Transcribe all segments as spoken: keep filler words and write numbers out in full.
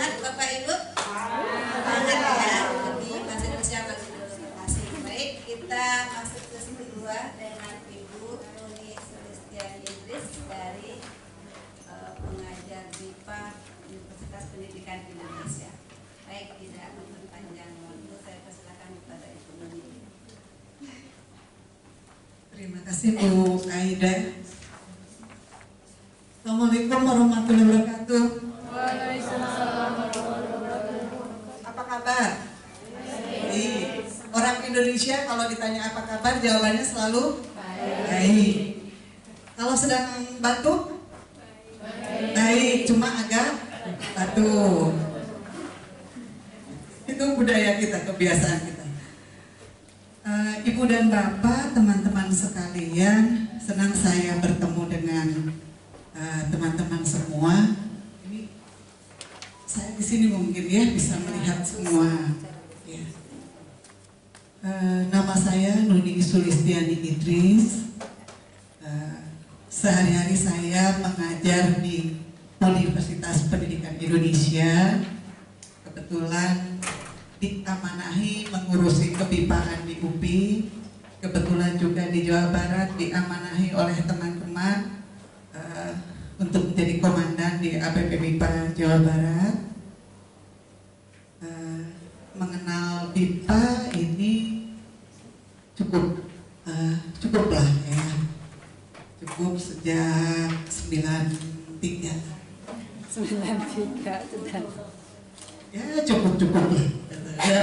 Semangat Bapak Ibu. Semangat ya. Jadi bahasa Indonesia bagi kasih. Baik, kita masuk ke sesi kedua dengan Ibu Nuni Sulistiani Idris dari uh, pengajar B I P A Universitas Pendidikan Indonesia. Baik, tidak memperpanjang waktu, saya persilakan kepada Ibu Nuni. Terima kasih Bu Aida. Assalamualaikum warahmatullahi wabarakatuh. Waalaikumsalam warahmatullahi wabarakatuh. Apa kabar? Baik. Orang Indonesia kalau ditanya apa kabar, jawabannya selalu baik. Baik. Kalau sedang batuk? Baik. Baik, cuma agak batuk. Itu budaya kita, kebiasaan kita. Uh, Ibu dan Bapak, teman-teman sekalian, senang saya bertemu dengan teman-teman uh, semua. Ini saya di sini mungkin ya bisa melihat semua. Ya. Uh, nama saya Nuni Sulistiani Idris. Uh, sehari-hari saya mengajar di Universitas Pendidikan Indonesia. Kebetulan diamanahi mengurusi kebipaan di U P I. Kebetulan juga di Jawa Barat diamanahi oleh teman-teman Uh, untuk menjadi komandan di A P P B I P A Jawa Barat. Uh, mengenal B I P A ini cukup uh, cukup lah ya, cukup sejak sembilan tiga sembilan tiga sudah. Ya cukup cukup lah. Ya.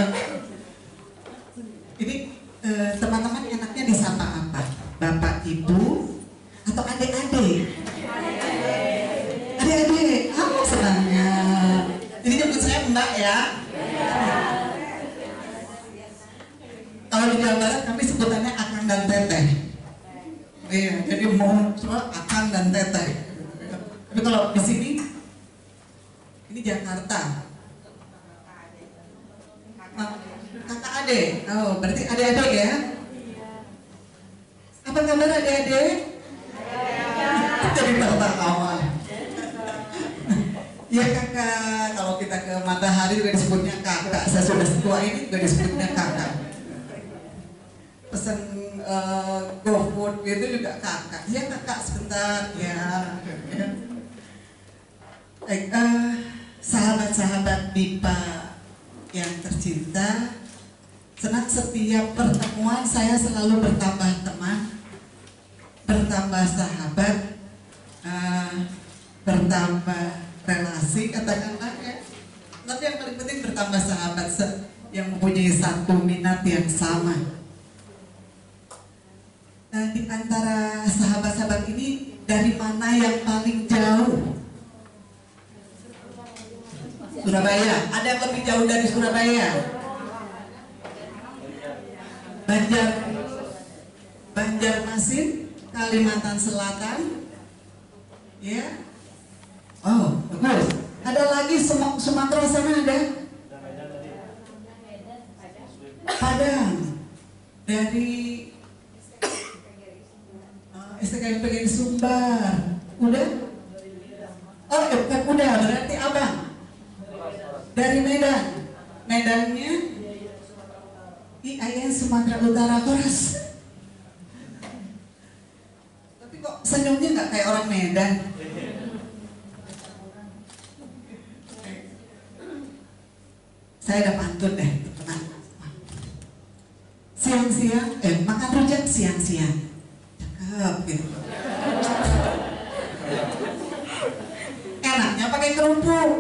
Ini uh, teman-teman enaknya disapa apa? Bapak Ibu atau adik-adik? Adik-adik, apa senangnya? Jadi nyebut saya Mbak ya. Kalau di Jawa Barat kami sebutannya Akang dan Teteh. Iya, jadi mau soal Akang dan Teteh. Tapi kalau di sini, ini Jakarta. Kakak adik, oh berarti adik-adik ya? Apa kabar adik-adik? Jadi tertawa. Ya kakak, kalau kita ke Matahari juga disebutnya kakak. Saya sudah tua ini juga disebutnya kakak. Pesan uh, GoFood gitu juga kakak. Ya kakak sebentar ya. Baik, uh, sahabat-sahabat B I P A yang tercinta, senang setiap pertemuan saya selalu bertambah teman, bertambah sahabat, uh, bertambah relasi, katakanlah ya. Tapi yang paling penting bertambah sahabat yang mempunyai satu minat yang sama. Nah, di antara sahabat-sahabat ini, dari mana yang paling jauh? Surabaya. Ada yang lebih jauh dari Surabaya? Banjar, Banjarmasin, Kalimantan Selatan, ya. Oh, bagus. Ada lagi Sumatera sana ada? Padang. Dari uh, S T K M P G N Sumbar. Udah? Oh, eh, udah. Berarti abang dari Medan. Medannya I A I N Sumatera Utara Koras. Tapi kok senyumnya nggak kayak orang Medan? Saya ada pantun deh, teman. Siang-siang, eh makan rujak siang-siang. Cakep gitu. Enaknya pakai kerupuk.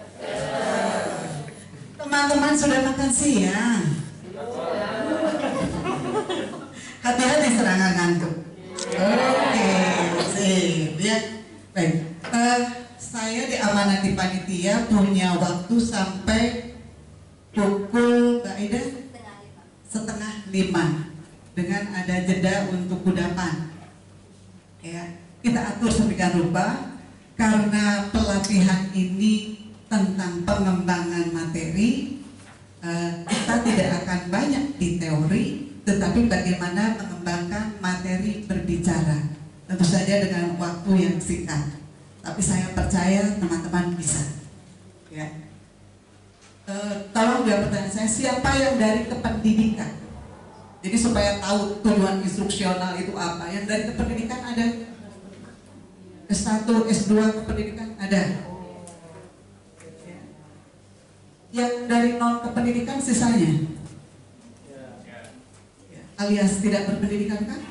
Teman-teman sudah makan siang. Hati-hati serangan ngantuk. Oke, sip ya. Baik, uh, saya diamanati panitia punya waktu sampai pukul Mbak Ida setengah lima dengan ada jeda untuk kudapan. Ya, kita atur sedemikian rupa karena pelatihan ini tentang pengembangan materi. Uh, kita tidak akan banyak di teori, tetapi bagaimana mengembangkan materi berbicara. Tentu saja dengan waktu yang singkat. Tapi saya percaya teman-teman bisa. Ya. uh, tolong jawab pertanyaan saya, siapa yang dari kependidikan? Jadi supaya tahu tujuan instruksional itu apa. Yang dari kependidikan ada? S satu, S dua kependidikan ada? Yang dari non kependidikan sisanya? Alias tidak berpendidikan kan?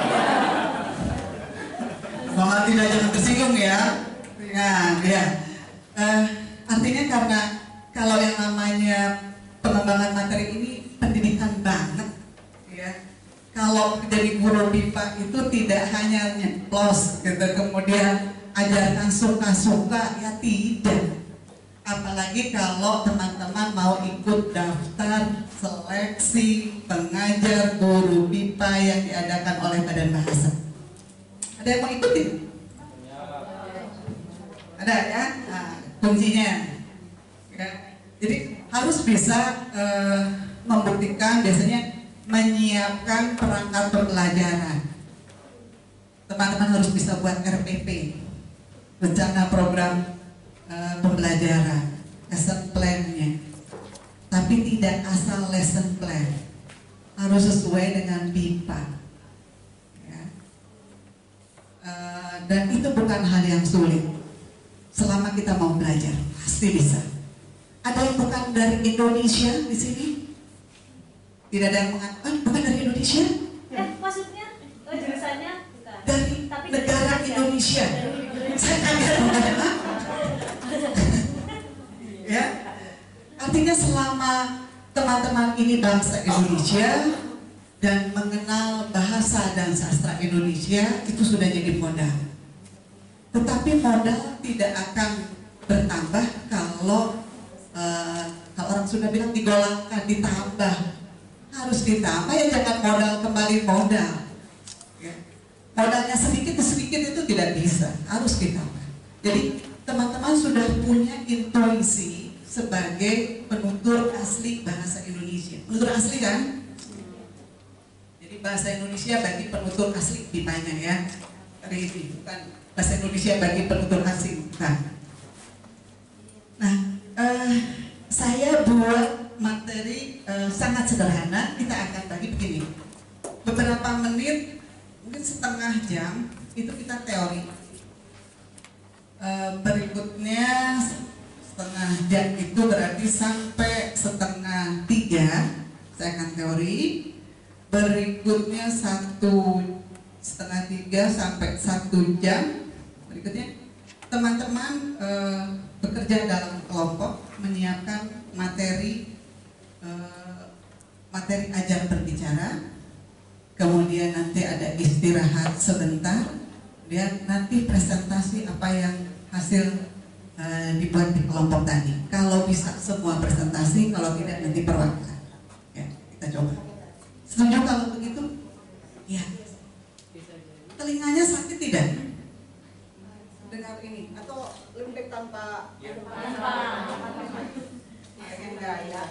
Mohon tidak jangan tersinggung ya. Nah, ya. Uh, artinya karena kalau yang namanya pengembangan materi ini pendidikan banget, ya. Kalau jadi guru B I P A itu tidak hanya nyeplos, gitu, kemudian ajarkan suka-suka, ya tidak. Apalagi kalau teman-teman mau ikut daftar seleksi pengajar guru B I P A yang diadakan oleh Badan Bahasa. Ada yang mau ikutin? Ada ya? Nah, kuncinya ya. Jadi harus bisa uh, membuktikan, biasanya menyiapkan perangkat pembelajaran. Teman-teman harus bisa buat R P P, rencana program uh, pembelajaran, lesson plan-nya. Tapi tidak asal lesson plan, harus sesuai dengan B I P A ya. Uh, dan itu bukan hal yang sulit. Selama kita mau belajar, pasti bisa. Ada yang bukan dari Indonesia di sini? Tidak ada yang mengatakan bukan dari Indonesia? Eh, maksudnya oh, jurusannya bukan. Dari Tapi negara dari Indonesia. Dari Saya kaget bukan? Ya, artinya selama teman-teman ini bangsa Indonesia dan mengenal bahasa dan sastra Indonesia, itu sudah jadi modal. Tetapi modal tidak akan bertambah kalau uh, kalau orang sudah bilang digolangkan, ditambah. Harus ditambah, ya jangan modal kembali modal ya. Modalnya sedikit sedikit itu tidak bisa, harus ditambah. Jadi teman-teman sudah punya intuisi sebagai penutur asli bahasa Indonesia. Penutur asli kan? Jadi bahasa Indonesia bagi penutur asli B I P A-nya ya. Hari ini bukan bahasa Indonesia bagi penutur asing, bukan. Nah, uh, saya buat materi uh, sangat sederhana. Kita akan bagi begini. Beberapa menit, mungkin setengah jam itu kita teori. Uh, berikutnya setengah jam itu berarti sampai setengah tiga saya akan teori. Berikutnya satu setengah tiga sampai satu jam. Berikutnya teman-teman e, bekerja dalam kelompok menyiapkan materi e, materi ajar berbicara, kemudian nanti ada istirahat sebentar, kemudian nanti presentasi apa yang hasil e, dibuat di kelompok tadi. Kalau bisa semua presentasi, kalau tidak nanti perwakilan. Ya, kita coba. Setuju kalau begitu? Ya. Telinganya sakit tidak? Dengar ini atau lembek tanpa enggak ya.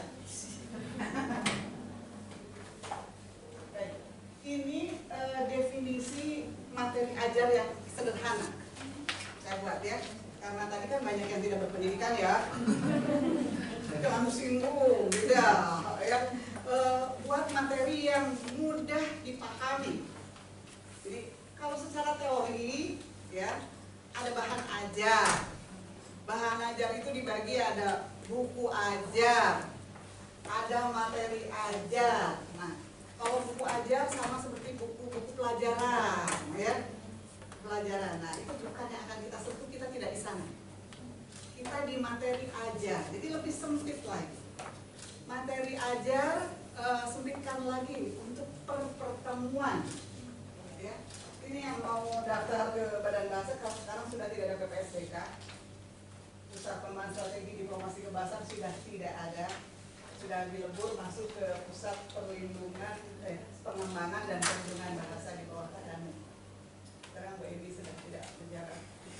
Ini uh, definisi materi ajar yang sederhana saya buat ya, karena tadi kan banyak yang tidak berpendidikan ya. Jangan singgung, tidak ya. Uh, buat materi yang mudah dipahami. Jadi kalau secara teori ya, ada bahan ajar. Bahan ajar itu dibagi ada buku ajar, ada materi ajar. Nah, kalau buku ajar sama seperti buku-buku pelajaran, ya, pelajaran. Nah, itu bukan yang akan kita sentuh, kita tidak di sana. Kita di materi ajar, jadi lebih sempit lagi. Materi ajar uh, sempitkan lagi untuk per pertemuan, ya. Ini yang mau daftar ke Badan Bahasa, kalau sekarang sudah tidak ada P P S D K, Pusat Pengembangan Strategi Diplomasi Kebahasaan sudah tidak ada, sudah dilebur masuk ke Pusat Perlindungan, eh, Pengembangan dan Perlindungan Bahasa di bawah Kadani. Sekarang Bu Edi sudah tidak menjabat.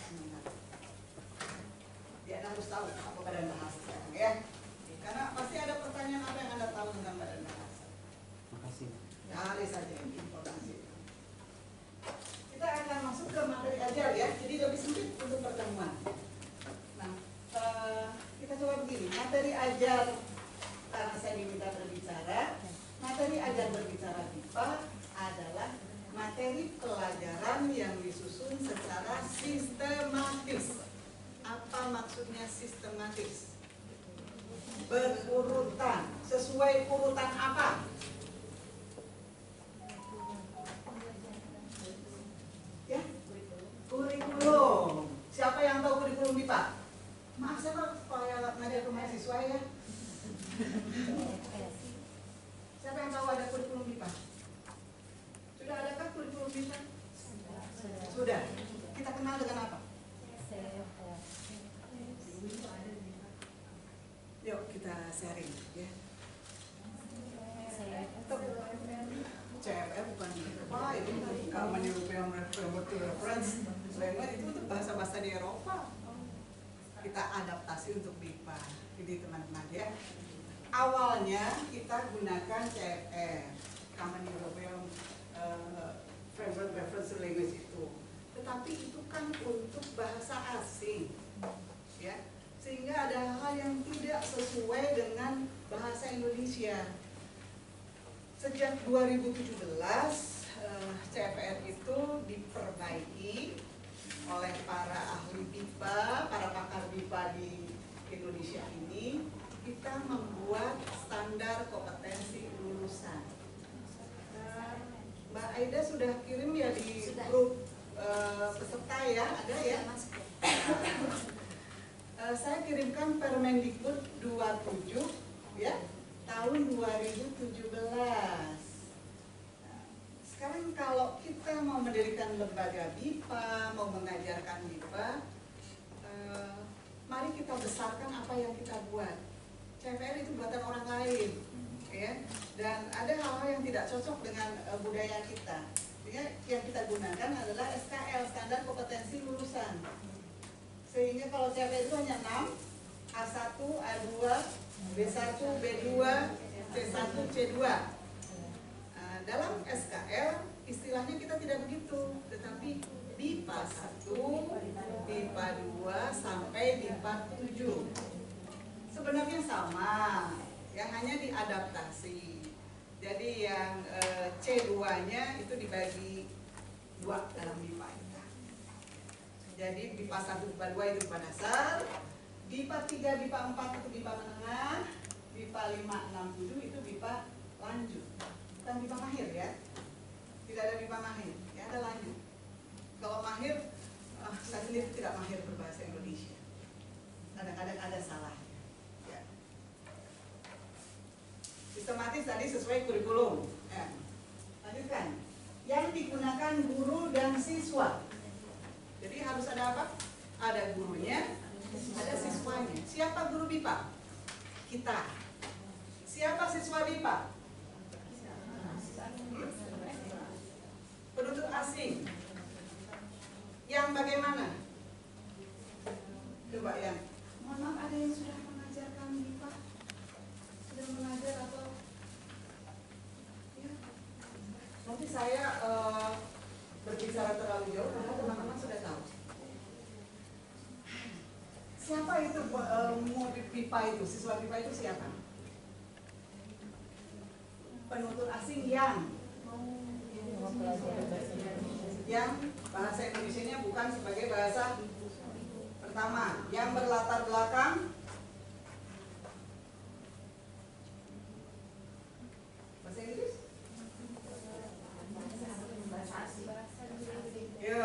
Dia harus tahu apa Badan Bahasa sekarang ya, karena pasti ada pertanyaan apa yang Anda tahu tentang Badan Bahasa. Terima kasih. Cari saja informasi. Kita akan masuk ke materi ajar ya, jadi lebih sempit untuk pertemuan. Nah, uh, kita coba begini, materi ajar, karena saya diminta berbicara, materi ajar berbicara B I P A adalah materi pelajaran yang disusun secara sistematis. Apa maksudnya sistematis? Berurutan. Sesuai urutan apa? Ya, kurikulum. Siapa yang tahu kurikulum B I P A? Maaf saya Pak, supaya ngajar ke mahasiswa ya. Siapa yang tahu ada kurikulum B I P A? Sudah adakah kurikulum B I P A? Sudah. Kita kenal dengan apa? Yuk kita sharing ya. C F R bukan apa itu Common European Framework to Reference Framework itu untuk bahasa-bahasa di Eropa. Kita adaptasi untuk B I P A. Jadi teman-teman ya. Awalnya kita gunakan C F R, Common European uh, Framework Reference Language itu. Tetapi itu kan untuk bahasa asing, ya. Sehingga ada hal yang tidak sesuai dengan bahasa Indonesia. Sejak dua ribu tujuh belas, uh, C F R itu diperbaiki oleh para ahli B I P A, para pakar B I P A di Indonesia ini. Kita membuat standar kompetensi lulusan. Uh, Mbak Aida sudah kirim ya di grup uh, peserta ya, ada ya? Uh, saya kirimkan Permendikbud dua puluh tujuh ya, tahun dua ribu tujuh belas. Nah, sekarang kalau kita mau mendirikan lembaga B I P A, mau mengajarkan B I P A, uh, mari kita besarkan apa yang kita buat. C F R itu buatan orang lain, ya, dan ada hal-hal yang tidak cocok dengan uh, budaya kita. Sehingga yang kita gunakan adalah S K L, standar kompetensi lulusan. Sehingga kalau C F R itu hanya enam, A satu, A dua, B satu, B dua, C satu, C dua. Uh, dalam S K L istilahnya kita tidak begitu, tetapi B I P A satu, B I P A dua sampai B I P A tujuh. Sebenarnya sama, yang hanya diadaptasi. Jadi yang e, C dua-nya itu dibagi dua dalam B I P A itu. Jadi B I P A satu, B I P A dua itu B I P A dasar, B I P A tiga, B I P A empat itu B I P A menengah, B I P A lima, enam, tujuh itu B I P A lanjut. Bukan B I P A mahir ya. Tidak ada B I P A mahir, ya ada lanjut. Kalau mahir, oh, saya sendiri tidak mahir berbahasa Indonesia. Kadang-kadang ada salah. Sistematis tadi sesuai kurikulum. Ya. Lanjutkan. Yang digunakan guru dan siswa. Jadi harus ada apa? Ada gurunya, ada siswanya. Siapa guru B I P A? Kita. Siapa siswa B I P A? Hmm? Penutur asing. Yang bagaimana? Coba yang. Mohon maaf, ada yang sudah mengajarkan B I P A? Sudah mengajar atau ya. Nanti saya uh, berbicara terlalu jauh karena teman-teman sudah tahu. Siapa itu uh, murid B I P A itu, siswa B I P A itu siapa? Penutur asing yang yang bahasa Indonesianya bukan sebagai bahasa pertama, yang berlatar belakang bahasa Inggris? Yo.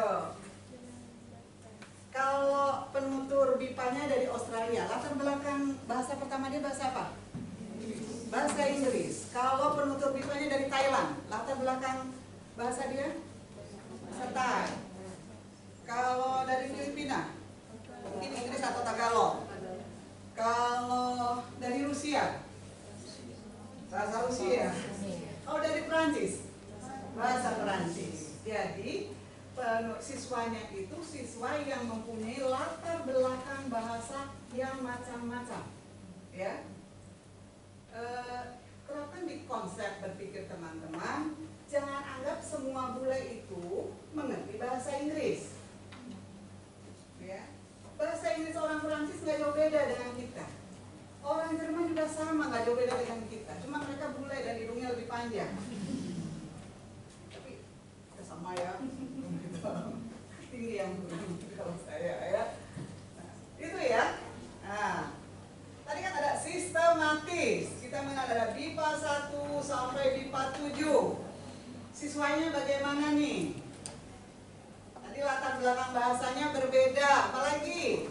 Kalau penutur B I P A-nya dari Australia, latar belakang bahasa pertama dia bahasa apa? Bahasa Inggris. Kalau penutur B I P A-nya dari Thailand, latar belakang bahasa dia? Bahasa Thai. Kalau dari Filipina, mungkin Inggris atau Tagalog. Kalau dari Rusia, bahasa Rusia. Oh, dari Perancis, bahasa Perancis. Jadi siswanya itu siswa yang mempunyai latar belakang bahasa yang macam-macam, ya. E, terapkan di konsep berpikir teman-teman. Jangan anggap semua bule itu mengerti bahasa Inggris, ya. Bahasa Inggris orang Perancis nggak jauh beda dengan kita. Orang sama, nggak jauh beda dengan kita. Cuma mereka bule dan hidungnya lebih panjang. Tapi ya sama ya, gitu. Tinggi yang kalau saya ya. Nah, itu ya. Nah, tadi kan ada sistematis. Kita mengenal ada B I P A satu sampai B I P A tujuh. Siswanya bagaimana nih? Tadi latar belakang bahasanya berbeda. Apalagi?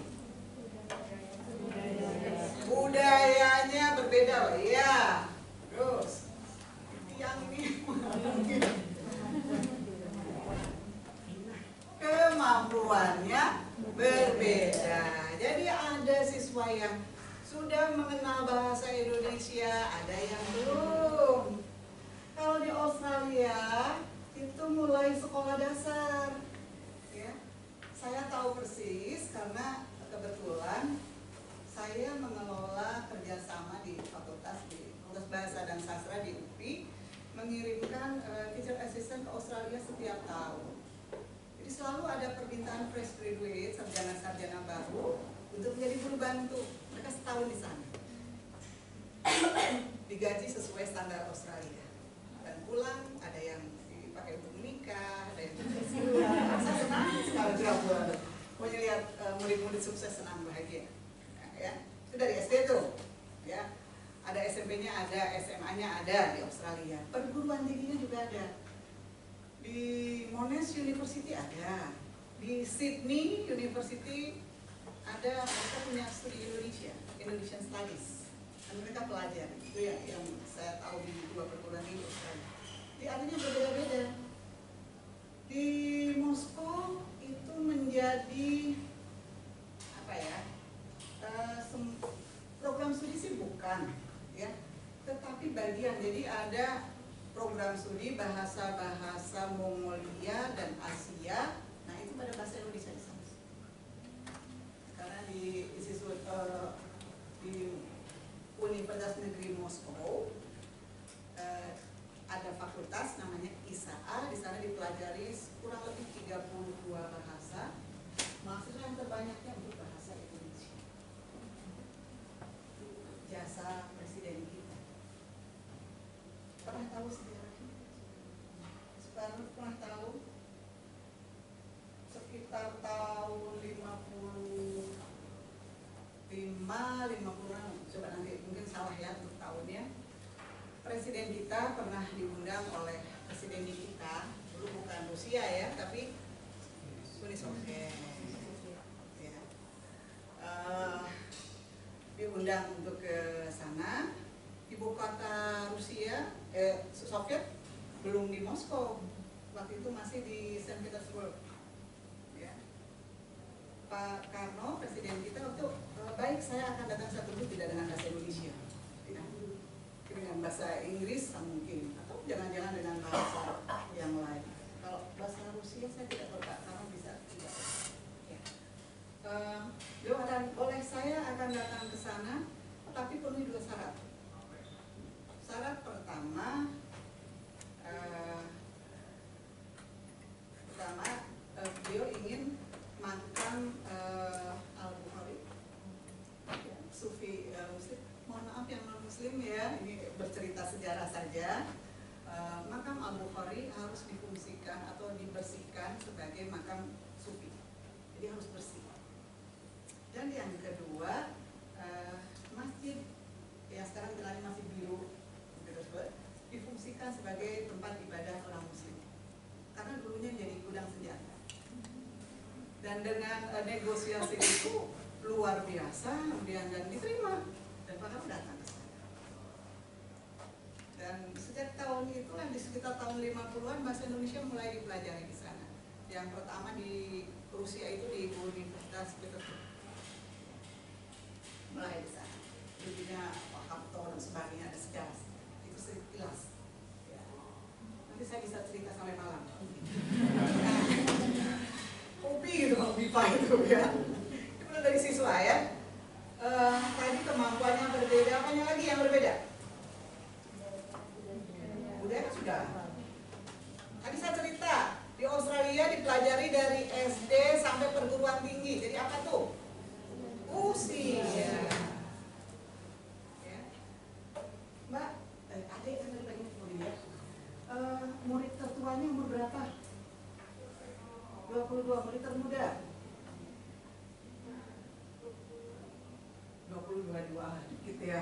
Budayanya berbeda, Pak. Iya. Terus yang ini kemampuannya berbeda. Jadi ada siswa yang sudah mengenal bahasa Indonesia, ada yang belum. Kalau di Australia itu mulai sekolah dasar. Ya. Saya tahu persis karena kebetulan saya mengelola kerjasama di fakultas di Fakultas Bahasa dan Sastra di U P I, mengirimkan uh, teacher assistant ke Australia setiap tahun. Jadi selalu ada permintaan fresh graduate, sarjana-sarjana baru untuk menjadi guru bantu. Mereka setahun di sana, digaji sesuai standar Australia. Dan pulang ada yang dipakai untuk menikah, ada yang bersiulah. Saya senang sekali juga pokoknya lihat uh, murid-murid sukses, senang, bahagia. Ya, itu dari S D tuh, ya. Ada S M P-nya ada, S M A-nya ada di Australia. Perguruan tingginya juga ada. Di Monash University ada. Di Sydney University ada. Mereka punya studi Indonesia, Indonesian Studies. Dan mereka pelajar. Itu yang, yang saya tahu di dua perguruan tinggi Australia. Di artinya berbeda-beda. Di Moskow itu menjadi apa ya? Uh, program studi sih bukan, ya, tetapi bagian. Jadi ada program studi bahasa-bahasa Mongolia dan Asia. Nah itu pada bahasa Indonesia di sana. Karena di institut uh, di Universitas Negeri Moskow uh, ada fakultas namanya I S A A. Di sana dipelajari kurang lebih tiga puluh dua bahasa. Mahasiswa yang terbanyaknya untuk bahasa Indonesia. Jasa presiden kita. Pernah tahu sejarahnya? Sekarang pernah tahu? Sekitar tahun lima puluh lima, lima puluh enam, coba nanti mungkin salah ya untuk tahunnya. Presiden kita pernah diundang oleh presiden kita, dulu bukan Rusia ya, tapi Uni Soviet. Ya. Uh, diundang untuk ke sana. Ibu kota Rusia, eh, Soviet belum di Moskow, waktu itu masih di Saint Petersburg. Ya. Pak Karno, presiden kita, untuk e, baik saya akan datang satu dulu, tidak dengan bahasa Indonesia, tidak, dengan bahasa Inggris mungkin, atau jangan-jangan dengan bahasa yang lain. Kalau bahasa Rusia saya tidak tahu Pak Karno bisa tidak. Ya. Uh, dan oleh saya akan datang ke sana, tapi penuhi dua syarat. Syarat pertama, uh, pertama uh, beliau ingin makan uh, al-Bukhari, ya, Sufi uh, Muslim. Mohon maaf yang non Muslim ya, ini bercerita sejarah saja. Uh, makam al-Bukhari harus difungsikan atau dibersihkan sebagai makam Sufi, jadi harus bersih. Dan yang kedua, uh, masjid yang sekarang jalannya masih biru, difungsikan sebagai tempat ibadah orang Muslim, karena dulunya jadi gudang senjata. Dan dengan uh, negosiasi itu luar biasa, kemudian dan diterima, dan Pak Karno datang ke sana. Dan sejak tahun itu kan di sekitar tahun lima puluhan bahasa Indonesia mulai dipelajari di sana. Yang pertama di Rusia itu di Universitas Petersburg. Mulai di sana. Dulunya Pak Harto dan sebagainya, ada sejarah. Itu sekilas. Ya. Nanti saya bisa cerita sampai malam. Kopi gitu kalau B I P A itu ya. Itu dari siswa ya. Uh, tadi kemampuannya berbeda, apanya lagi yang berbeda? Budaya sudah. Tadi saya cerita di Australia dipelajari dari S D sampai perguruan tinggi. Jadi apa tuh? Usia. Ya. ya.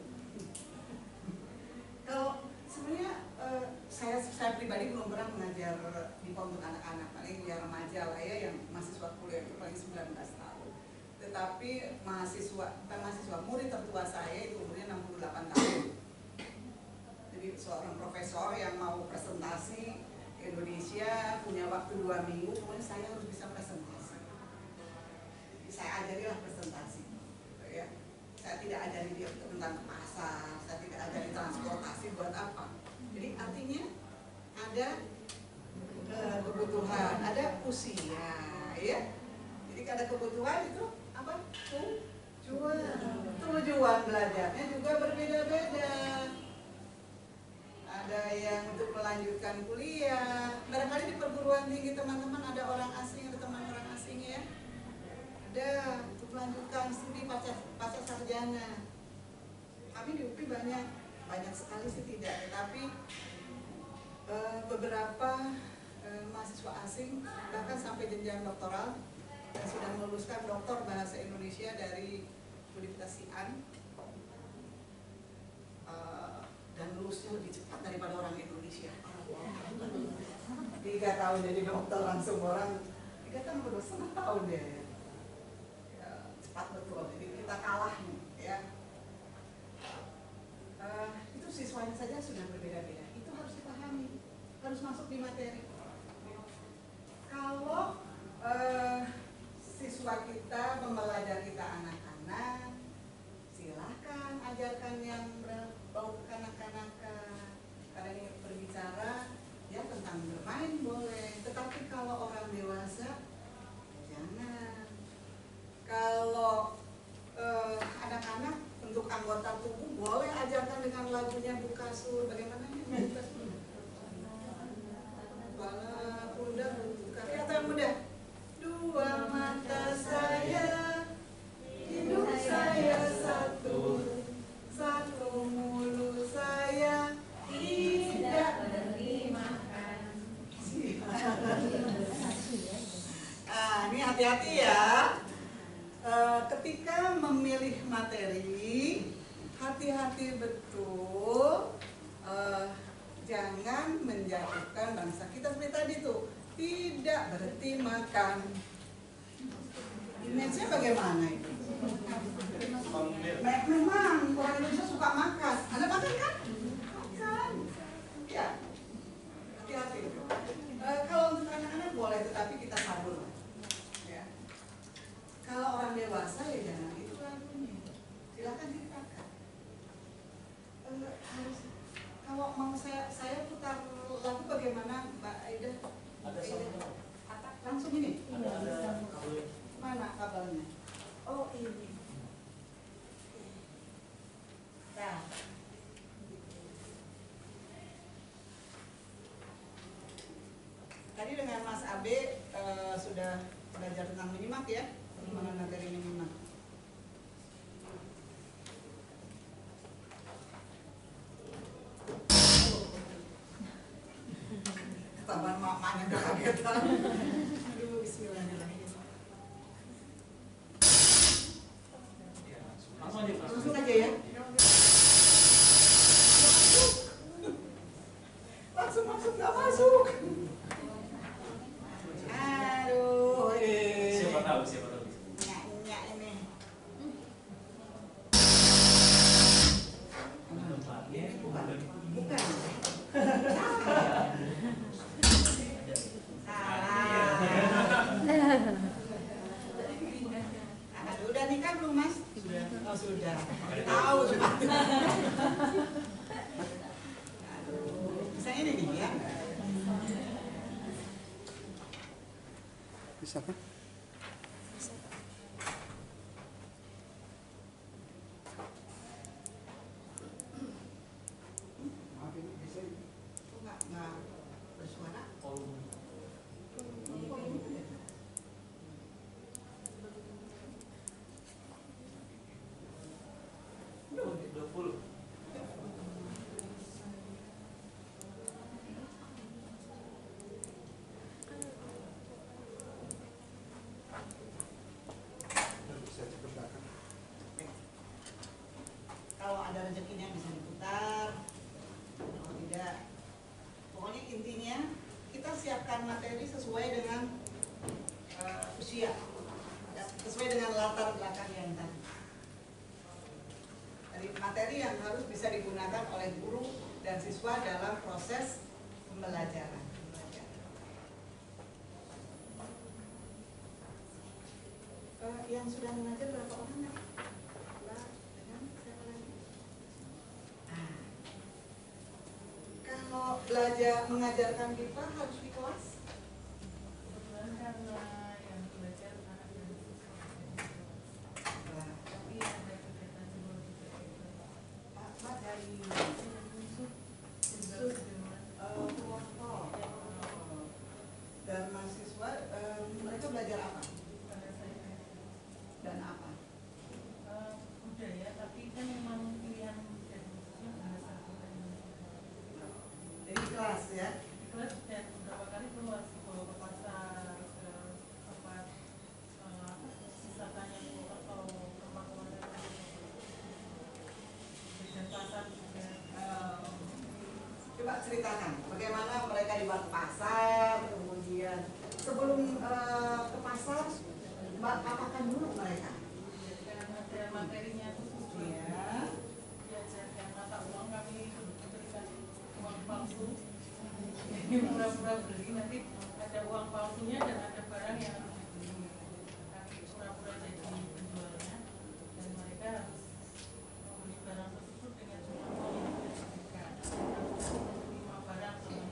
Kalau sebenarnya uh, saya saya pribadi belum pernah mengajar di pondok untuk anak-anak, paling ya remaja lah ya, yang mahasiswa kuliah itu paling sembilan belas tahun. Tetapi mahasiswa, bukan mahasiswa, murid tertua saya itu umurnya enam puluh delapan tahun. Jadi seorang profesor yang mau presentasi ke Indonesia, punya waktu dua minggu, kemudian saya harus bisa presentasi. Jadi saya ajarilah presentasi, gitu ya. Saya tidak ajari dia tentang ke pasar, saya tidak ajari transportasi buat apa. Jadi artinya ada uh, kebutuhan, ada usia, ya. Jadi ada kebutuhan itu apa? Tujuan, tujuan belajarnya juga berbeda-beda. Ada yang untuk melanjutkan kuliah. Barangkali di perguruan tinggi teman-teman ada orang asing, ada teman orang asing ya. Ada untuk melanjutkan studi pasca, pasca sarjana. Kami di U P I banyak, banyak sekali sih tidak, tetapi e, beberapa e, mahasiswa asing bahkan sampai jenjang doktoral dan sudah meluluskan doktor bahasa Indonesia dari Universitas Xi'an. E, dan lulusnya lebih cepat daripada orang Indonesia. Tiga tahun jadi dokter langsung orang, tiga tahun berdua setengah tahun dia ya. Ya, cepat betul, jadi kita kalah nih ya. Uh, itu siswanya saja sudah berbeda-beda, itu harus dipahami, harus masuk di materi. Kalau uh, siswa kita, pembelajar kita anak-anak, silahkan ajarkan yang berbau kanak-kanakan. Karena ini berbicara ya tentang bermain boleh, tetapi kalau orang dewasa jangan. Kalau eh, anak-anak untuk anggota tubuh boleh ajarkan dengan lagunya Bu Kasur. Bagaimana nih Bu Kasur? Kepala pundak buka. Kata yang mudah. Dua mata saya, hidup saya satu, satu mulut saya tidak beri makan. Ah, ini hati-hati ya. E, ketika memilih materi, hati-hati betul. E, jangan menjatuhkan bangsa kita seperti tadi tuh. Tidak berhenti makan. Image-nya bagaimana itu? Memang orang Indonesia suka makan. Anda makan kan? Makan. Ya. Hati-hati. E, kalau untuk anak-anak boleh, tetapi kita sabar. Ya. Kalau orang dewasa ya jangan itu lagunya. Silakan dipakai. E, harus. Kalau mau saya saya putar lagu bagaimana, Mbak Aida? Ada sama. Langsung ini. Ada ada kabel. Mana kabelnya? Oh ini. Nah. Tadi dengan Mas Abe uh, sudah belajar tentang minimak ya, pengembangan materi minimak. Ketahuan maknya kagetan. Aduh, bismillahirrahmanirrahim. Langsung aja, Mas. Langsung aja ya. Langsung masuk, nggak masuk. Aduh, eh. Siapa tahu, siapa tahu. Nyak-nyak ini. Tempatnya Bukan, bukan. Aduh, udah nikah belum Mas? Sudah. Oh sudah. Tahu sudah. Aduh, bisa ini nih ya. Bisa kan? Maaf ini bisa. Kok nggak nggak bersuara? Oh, Kok ini ya? dua puluh. rezekinya bisa diputar atau tidak. Pokoknya intinya kita siapkan materi sesuai dengan uh, usia, ya, sesuai dengan latar belakang yang tadi. Dari materi yang harus bisa digunakan oleh guru dan siswa dalam proses pembelajaran. Uh, yang sudah mengajar berapa orang ya? Mbak, dengan siapa lagi? Ah. Kalau belajar mengajarkan kita harus di kelas? Kebetulan karena yang belajar anak dan siswa. Nah, Tapi ada kegiatan di luar juga. Pak, Mbak dari Yusuf juga bagaimana? uh, Purwokerto. Dan mahasiswa, uh, mereka belajar apa? Pada saya Dan apa? eh, budaya, tapi kan memang pilihan dan khususnya bahasa Indonesia. Jadi kelas ya? Kelas dan beberapa kali keluar bawa ke pasar, ke tempat eh, wisatanya atau tempat olahraga. Dan pasar juga. Uh, coba ceritakan bagaimana mereka di pasar, kemudian sebelum uh, ke pasar, Mbak apakan dulu mereka? Dan ada materinya khusus Iya. diajarkan mata uang, kami berikan uang palsu. Jadi pura-pura beli, nanti ada uang palsunya dan ada barang yang harus dibeli. Kami pura-pura jadi penjualnya dan mereka harus membeli barang tersebut dengan jumlah uang yang diberikan. Lima barang sama.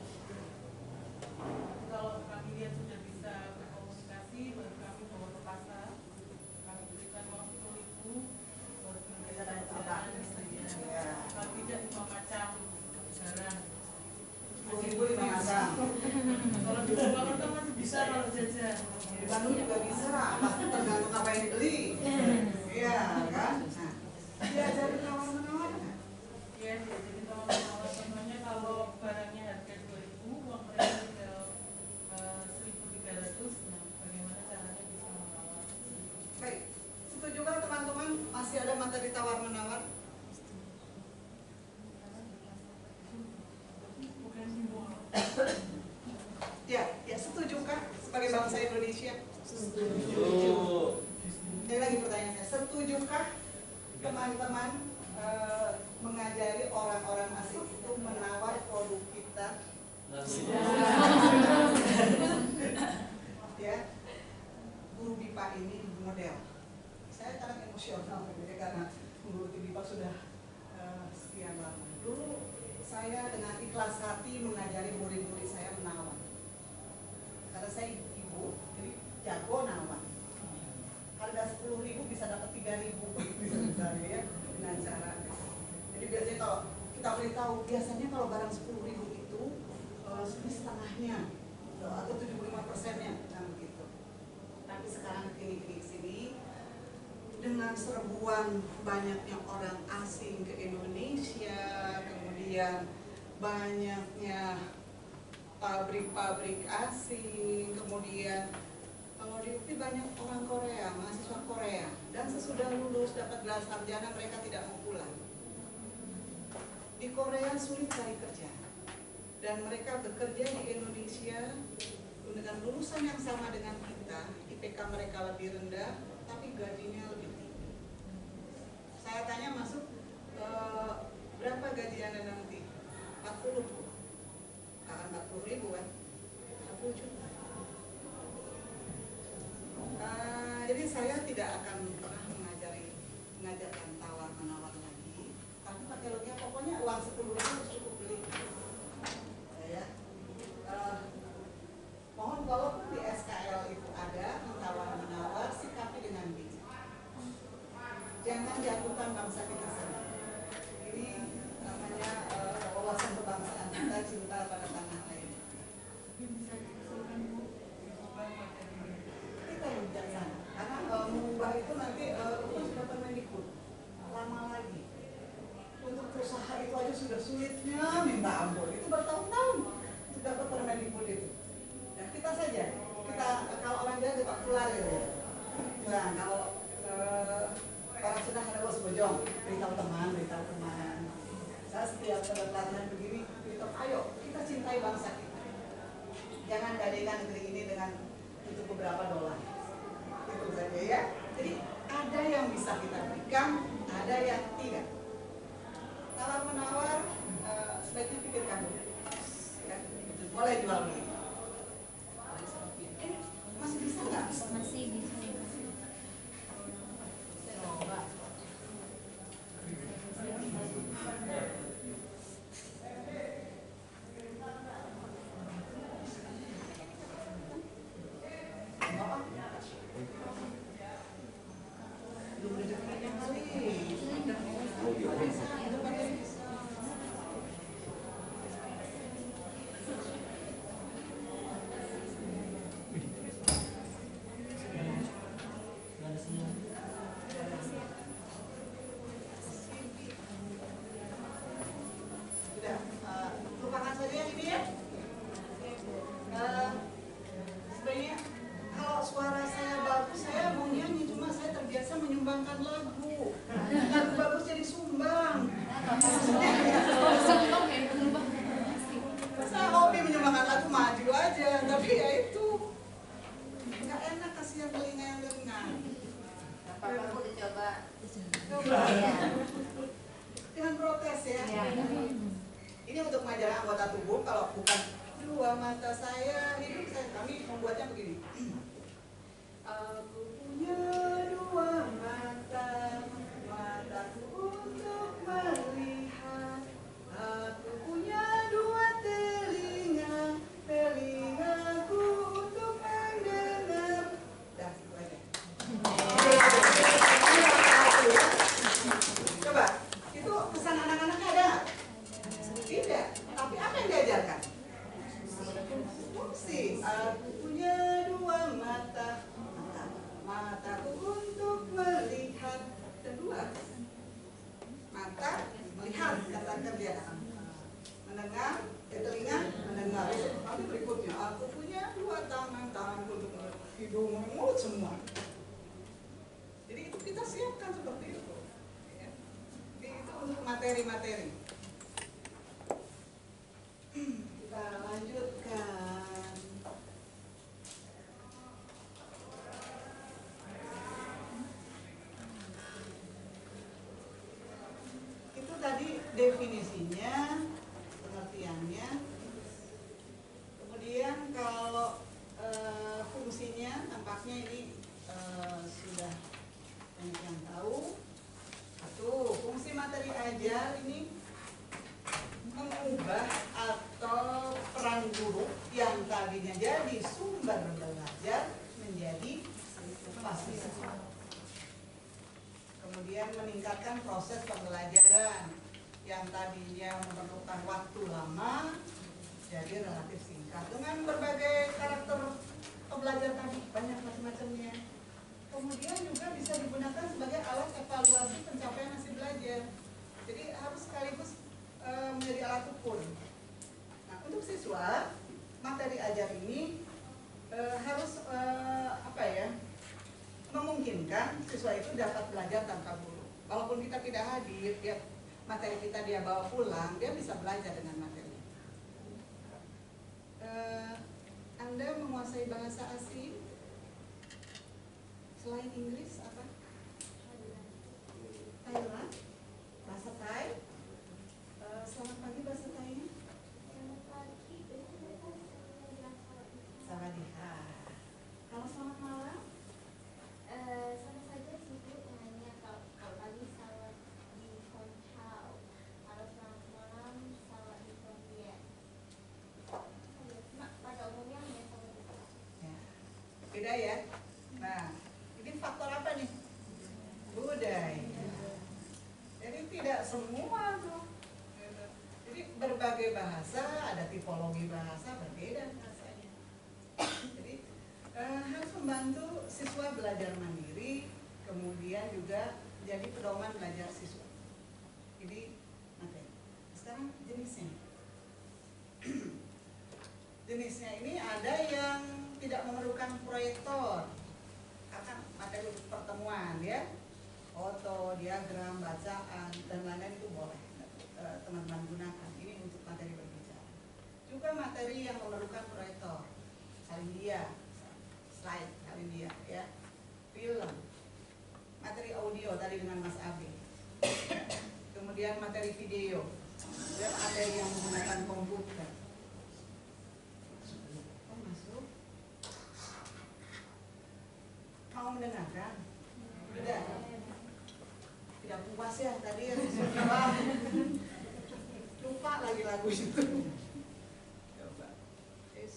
Kalau kami lihat sudah bisa berkomunikasi, baru kami bawa ke pasar. Kami berikan uang sepuluh ribu, baru kita jalan Ya. kalau tidak lima macam barang. sepuluh ribu lima macam. Kalau di Purwokerto masih bisa kalau jajan. Di Bandung juga bisa, pasti tergantung apa yang dibeli. Iya kan? Nah, diajari tawar menawar kan? Ya, jadi teman-teman contohnya kalau barangnya harga dua ribu, uang mereka tinggal eh, seribu tiga ratus. Nah, bagaimana caranya bisa menawar? Baik, setujukah teman-teman masih ada materi tawar menawar? Bukan simbol. Ya, ya setujukah sebagai bangsa Indonesia? Setuju. Ini lagi pertanyaannya, setujukah teman-teman eh, mengajari orang-orang asing itu menawar produk kita? Langsung. Ya, guru B I P A ini model. Saya kadang emosional gitu, karena guru B I P A sudah eh, sekian lama. Dulu saya dengan ikhlas hati mengajari murid-murid saya menawar. Karena saya ibu, jadi jago nawar. Harga sepuluh ribu bisa dapat tiga ribu misalnya ya, dengan cara. Jadi biasanya kalau kita beritahu, biasanya kalau barang sepuluh ribu itu uh, setengahnya atau tujuh puluh lima persennya, kan begitu. Tapi sekarang kini-kini sini dengan serbuan banyaknya orang asing ke Indonesia, kemudian banyaknya pabrik-pabrik asing, kemudian kalau di U P I banyak orang Korea, mahasiswa Korea, dan sesudah lulus dapat gelar sarjana mereka tidak mau pulang. Di Korea sulit cari kerja, dan mereka bekerja di Indonesia dengan lulusan yang sama dengan kita, I P K mereka lebih rendah, tapi gajinya lebih tinggi. Saya tanya masuk, e, berapa gaji Anda nanti? empat puluh. empat puluh ribu kan? empat puluh juta. Uh, jadi saya tidak akan pernah mengajari mengajarkan tawar menawar lagi, tapi pakai logika pokoknya uang sepuluh ribu harus cukup beli. Ya, uh, mohon walaupun di S K L itu ada tawar menawar, sikapi dengan bijak. Jangan jatuhkan bangsa kita sendiri. Ini namanya uh, wawasan kebangsaan kita, cinta pada tanah air. Kita yang bijaksana, karena uh, mengubah itu nanti uh, itu sudah Permendikbud lama lagi. Untuk usaha itu aja sudah sulitnya minta ampun, itu bertahun-tahun sudah ke Permendikbud itu. Dan kita saja, kita kalau orang Jawa suka keluar gitu ya. Nah kalau uh, orang sudah ada bos bojong, beritahu teman, beritahu teman. lihat pada pelatihan begini, kita ayo kita cintai bangsa kita. Jangan gadaikan negeri ini dengan untuk beberapa dolar. Itu saja ya. Jadi ada yang bisa kita berikan, ada yang tidak. Tawar menawar, uh, sebaiknya pikirkan dulu. Ya, boleh jual beli. Eh, masih bisa nggak? Masih bisa. Coba. Belum rezekinya kali. Sudah, uh, lupakan saja yang ini ya. Uh, sebenarnya kalau suara saya bagus, saya mau nyanyi, cuma saya terbiasa menyumbangkan lagu. Lagu bagus jadi sumbang. Saya hobi menyumbangkan lagu, maju aja, tapi ya itu nggak enak, kasihan telinga yang dengar. Bapak aku dicoba. Coba. Dengan protes ya. Ini untuk mengajar anggota tubuh. Kalau bukan dua mata saya, hidup saya, kami membuatnya begini. Aku punya dua mata, mataku untuk melihat. Aku punya dua telinga, telingaku untuk mendengar. Dah, itu aja. Coba, itu pesan anak-anaknya ada nggak? Tidak. Tapi apa yang diajarkan? Fungsi. Aku punya dua mata, mataku untuk melihat. Kedua, mata melihat, katakan dia. Mendengar, ya telinga mendengar. Tapi berikutnya, aku punya dua tangan, tangan untuk hidung, mulut semua. Jadi itu kita siapkan seperti itu. Ya. Jadi itu untuk materi-materi. Kita lanjutkan. Itu tadi definisinya, pengertiannya. Kemudian kalau e, fungsinya, nampaknya ini e, sudah banyak yang tahu. Satu, fungsi materi ajar ini mengubah atau peran guru yang tadinya jadi sumber belajar menjadi fasilitator. Kemudian meningkatkan proses pembelajaran yang tadinya memerlukan waktu lama jadi relatif singkat dengan berbagai karakter pembelajar tadi, banyak macam-macamnya. Kemudian juga bisa digunakan sebagai alat evaluasi pencapaian hasil belajar. Jadi harus sekaligus e, menjadi alat ukur. Nah, untuk siswa, materi ajar ini e, harus e, apa ya? memungkinkan siswa itu dapat belajar tanpa guru. Walaupun kita tidak hadir, dia, materi kita dia bawa pulang, dia bisa belajar dengan materi. E, Anda menguasai bahasa asing selain Inggris apa? Thailand, bahasa Thai. E, selamat pagi bahasa Thainya. Selamat pagi. Sawadika. Kalau selamat malam? Eh, sama saja sih Bu, hanya kalau kalau pagi sawat di Konchau, kalau selamat malam sawat di Korea. Mak, pada umumnya hanya sawat di Korea. Ya. Beda ya. Nah, ini faktor apa nih? Budaya. Jadi tidak semua tuh. Jadi berbagai bahasa, ada tipologi bahasa berbeda bahasanya. Jadi eh, harus membantu siswa belajar mandiri, kemudian juga jadi pedoman belajar siswa. Jadi materi. Sekarang jenisnya. Jenisnya ini ada yang tidak memerlukan proyektor, karena materi pertemuan ya, foto, diagram, bacaan dan lain-lain itu boleh. eh, teman-teman gunakan. Ini untuk materi berbicara. Juga materi yang memerlukan proyektor, salin dia, slide, salin dia, ya, film, materi audio tadi dengan Mas Abi, kemudian materi video, dan ada yang menggunakan komputer. Oh, masuk? Mau mendengarkan? Tidak. Tidak puas ya tadi ya, lupa lagi lagu itu. Coba. Is.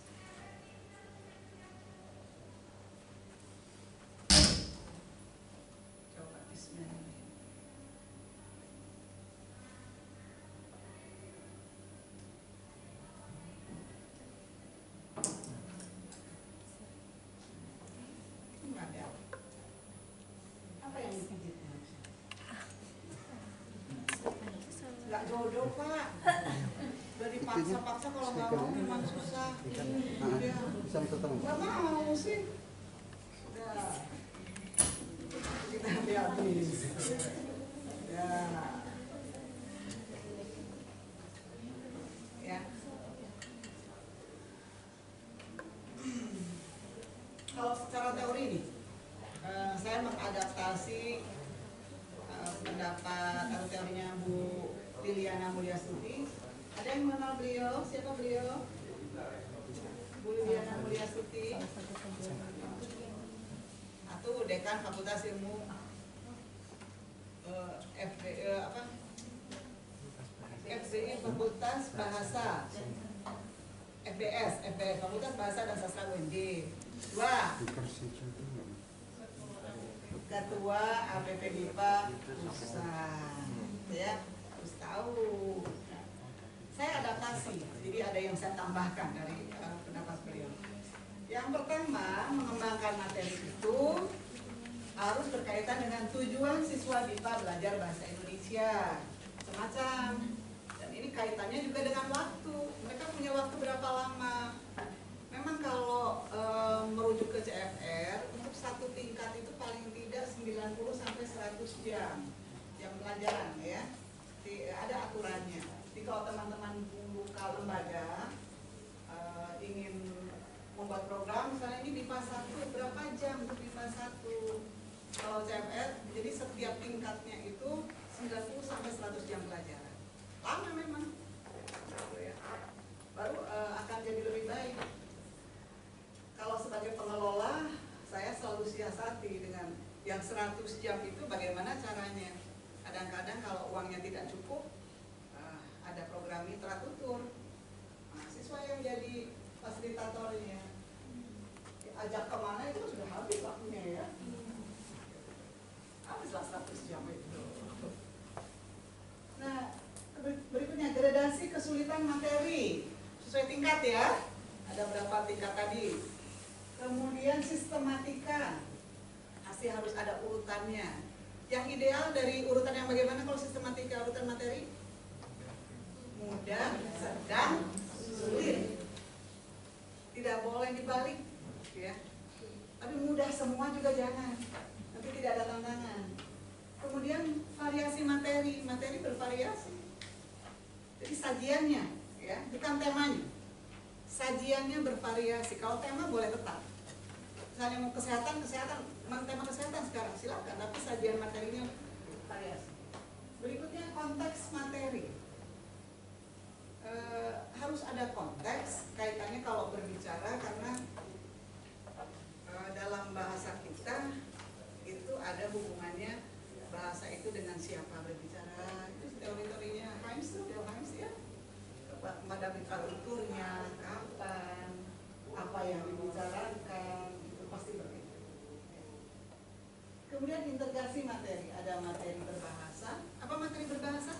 Coba bismillah. Enggak ada. Apa yang dipijitnya? Enggak jodoh pak. Udah dipaksa-paksa kalau nggak mau memang susah. Iya. Nggak mau sih. Udah. Kita hati-hati. Ya. Ya. Kalau secara teori nih, eh, saya mengadaptasi eh, pendapat atau teorinya Bu Liliana Mulyastuti. Ada yang mengenal beliau? Siapa beliau? Bu Liliana Mulyastuti. Atau Dekan Fakultas Ilmu eh, F B eh, apa? F B I Fakultas Bahasa. F B S, F B S Fakultas Bahasa dan Sastra U N J. Dua. Ketua A P P B I P A Pusat, ya, harus tahu. Saya adaptasi, jadi ada yang saya tambahkan dari uh, pendapat beliau. Yang pertama, mengembangkan materi itu harus berkaitan dengan tujuan siswa B I P A belajar bahasa Indonesia, semacam. Dan ini kaitannya juga dengan waktu. Mereka punya waktu berapa lama? Memang kalau e, merujuk ke C F R, untuk satu tingkat itu paling tidak sembilan puluh sampai seratus jam jam pelajaran ya. Di, ada aturannya. Jadi kalau teman-teman buka lembaga e, ingin membuat program, misalnya ini B I P A satu, berapa jam untuk B I P A satu? Kalau C F R, jadi setiap tingkatnya itu sembilan puluh sampai seratus jam pelajaran. Lama memang. Baru e, akan jadi lebih baik. Kalau sebagai pengelola, saya selalu siasati dengan yang seratus jam itu bagaimana caranya. Kadang-kadang kalau uangnya tidak cukup, uh, ada program mitra tutur. Nah, siswa yang jadi fasilitatornya, diajak kemana itu sudah habis waktunya ya. Habislah seratus jam itu. Nah, berikutnya gradasi kesulitan materi. Sesuai tingkat ya. Ada berapa tingkat tadi. Kemudian sistematika, masih harus ada urutannya. Yang ideal dari urutan yang bagaimana kalau sistematika urutan materi? Mudah, sedang, sulit. Tidak boleh dibalik, ya. Tapi mudah semua juga jangan. Nanti tidak ada tantangan. Kemudian variasi materi, materi bervariasi. Jadi sajiannya, ya, bukan temanya. Sajiannya bervariasi. Kalau tema boleh tetap. Misalnya mau kesehatan, kesehatan, tema kesehatan sekarang silakan. Tapi sajian materinya variasi. Berikutnya konteks materi. E, harus ada konteks kaitannya kalau berbicara karena e, dalam bahasa kita itu ada hubungannya bahasa itu dengan siapa berbicara. Itu teori-teorinya Heinz tuh, Heinz ya. Pada mitra tuturnya, kapan, apa yang dibicarakan, itu pasti berbeda. Kemudian integrasi materi, ada materi berbahasa. Apa materi berbahasa?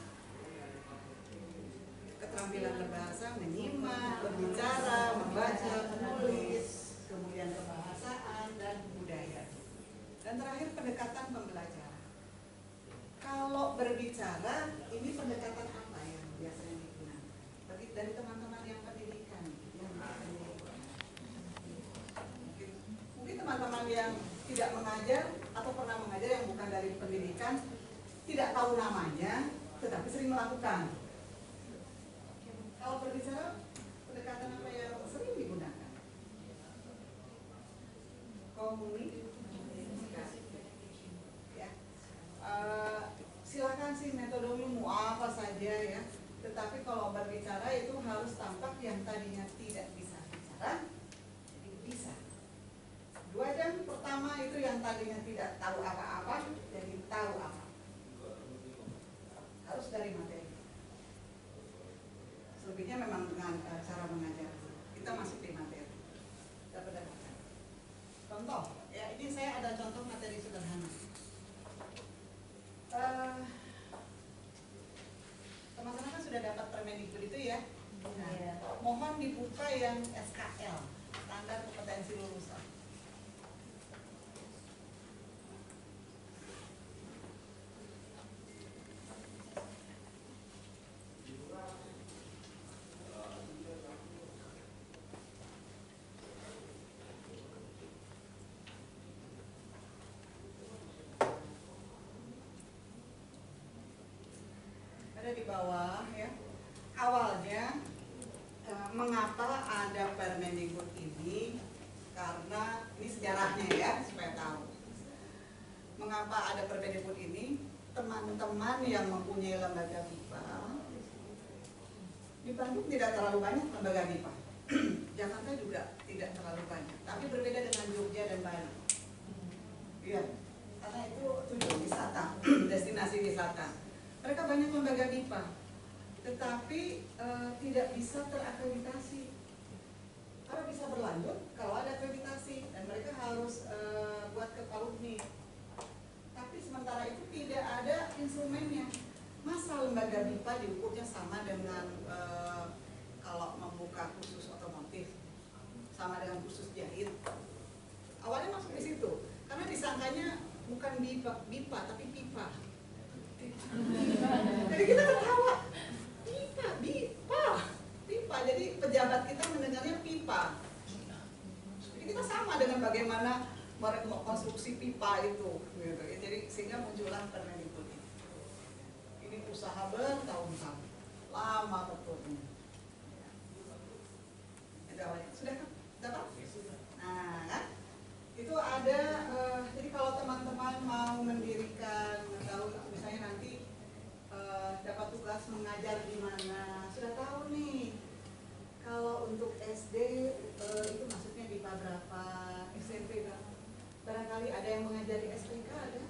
Keterampilan berbahasa, menyimak, berbicara, membaca, menulis, kemudian kebahasaan dan budaya. Dan terakhir pendekatan pembelajaran. Kalau berbicara, ini pendekatan apa yang biasanya digunakan? Dari teman-teman yang pendidikan, yang mungkin, mungkin teman-teman yang tidak mengajar atau pernah mengajar yang bukan dari pendidikan tidak tahu namanya, tetapi sering rajin melakukan. Kalau berbicara pendekatan apa yang sering digunakan? Komunikasi. Ya. Uh, silakan sih metodenya mau apa saja ya. Tetapi kalau berbicara itu harus tampak yang tadinya tidak bisa bicara, jadi bisa. Dua jam pertama itu yang tadinya tidak tahu apa-apa, jadi tahu apa. Harus dari materi. Selebihnya memang dengan uh, cara mengajar. Kita masuk di materi. Kita pendekatan. Contoh, ya ini saya ada contoh materi sederhana. Uh, Teman-teman kan sudah dapat Permendikbud itu ya. Nah, Iya. mohon dibuka yang S K L, standar kompetensi lulusan. Ada di bawah ya. Awalnya eh, mengapa ada Permendikbud ini? Karena ini sejarahnya ya, supaya tahu. Mengapa ada Permendikbud ini? Teman-teman yang mempunyai lembaga B I P A di Bandung tidak terlalu banyak lembaga B I P A. Jakarta juga tidak terlalu banyak, tapi berbeda dengan Jogja dan Bali. Iya, karena itu tujuan wisata, destinasi wisata. Mereka banyak lembaga B I P A, tetapi e, tidak bisa terakreditasi. Karena bisa berlanjut kalau ada akreditasi dan mereka harus e, buat ke alumni. Tapi sementara itu tidak ada instrumennya. Masa lembaga B I P A diukurnya sama dengan e, kalau membuka khusus otomotif, sama dengan khusus jahit. Awalnya masuk di situ, karena disangkanya bukan B I P A, B I P A tapi pipa. Jadi kita ketawa, pipa, pipa, pipa. Jadi pejabat kita mendengarnya pipa. Jadi kita sama dengan bagaimana mereka konstruksi pipa itu, gitu. Jadi sehingga muncullah Permendikbud ini. Ini usaha bertahun-tahun, lama betul. Sudah kan? Dapat? Nah, kan? Itu ada. Uh, jadi kalau teman-teman mau mendirikan, tahu misalnya nanti uh, dapat tugas mengajar di mana, sudah tahu nih. Kalau untuk S D uh, itu maksudnya di berapa, S M P kan? Barangkali ada yang mengajari S P K ada?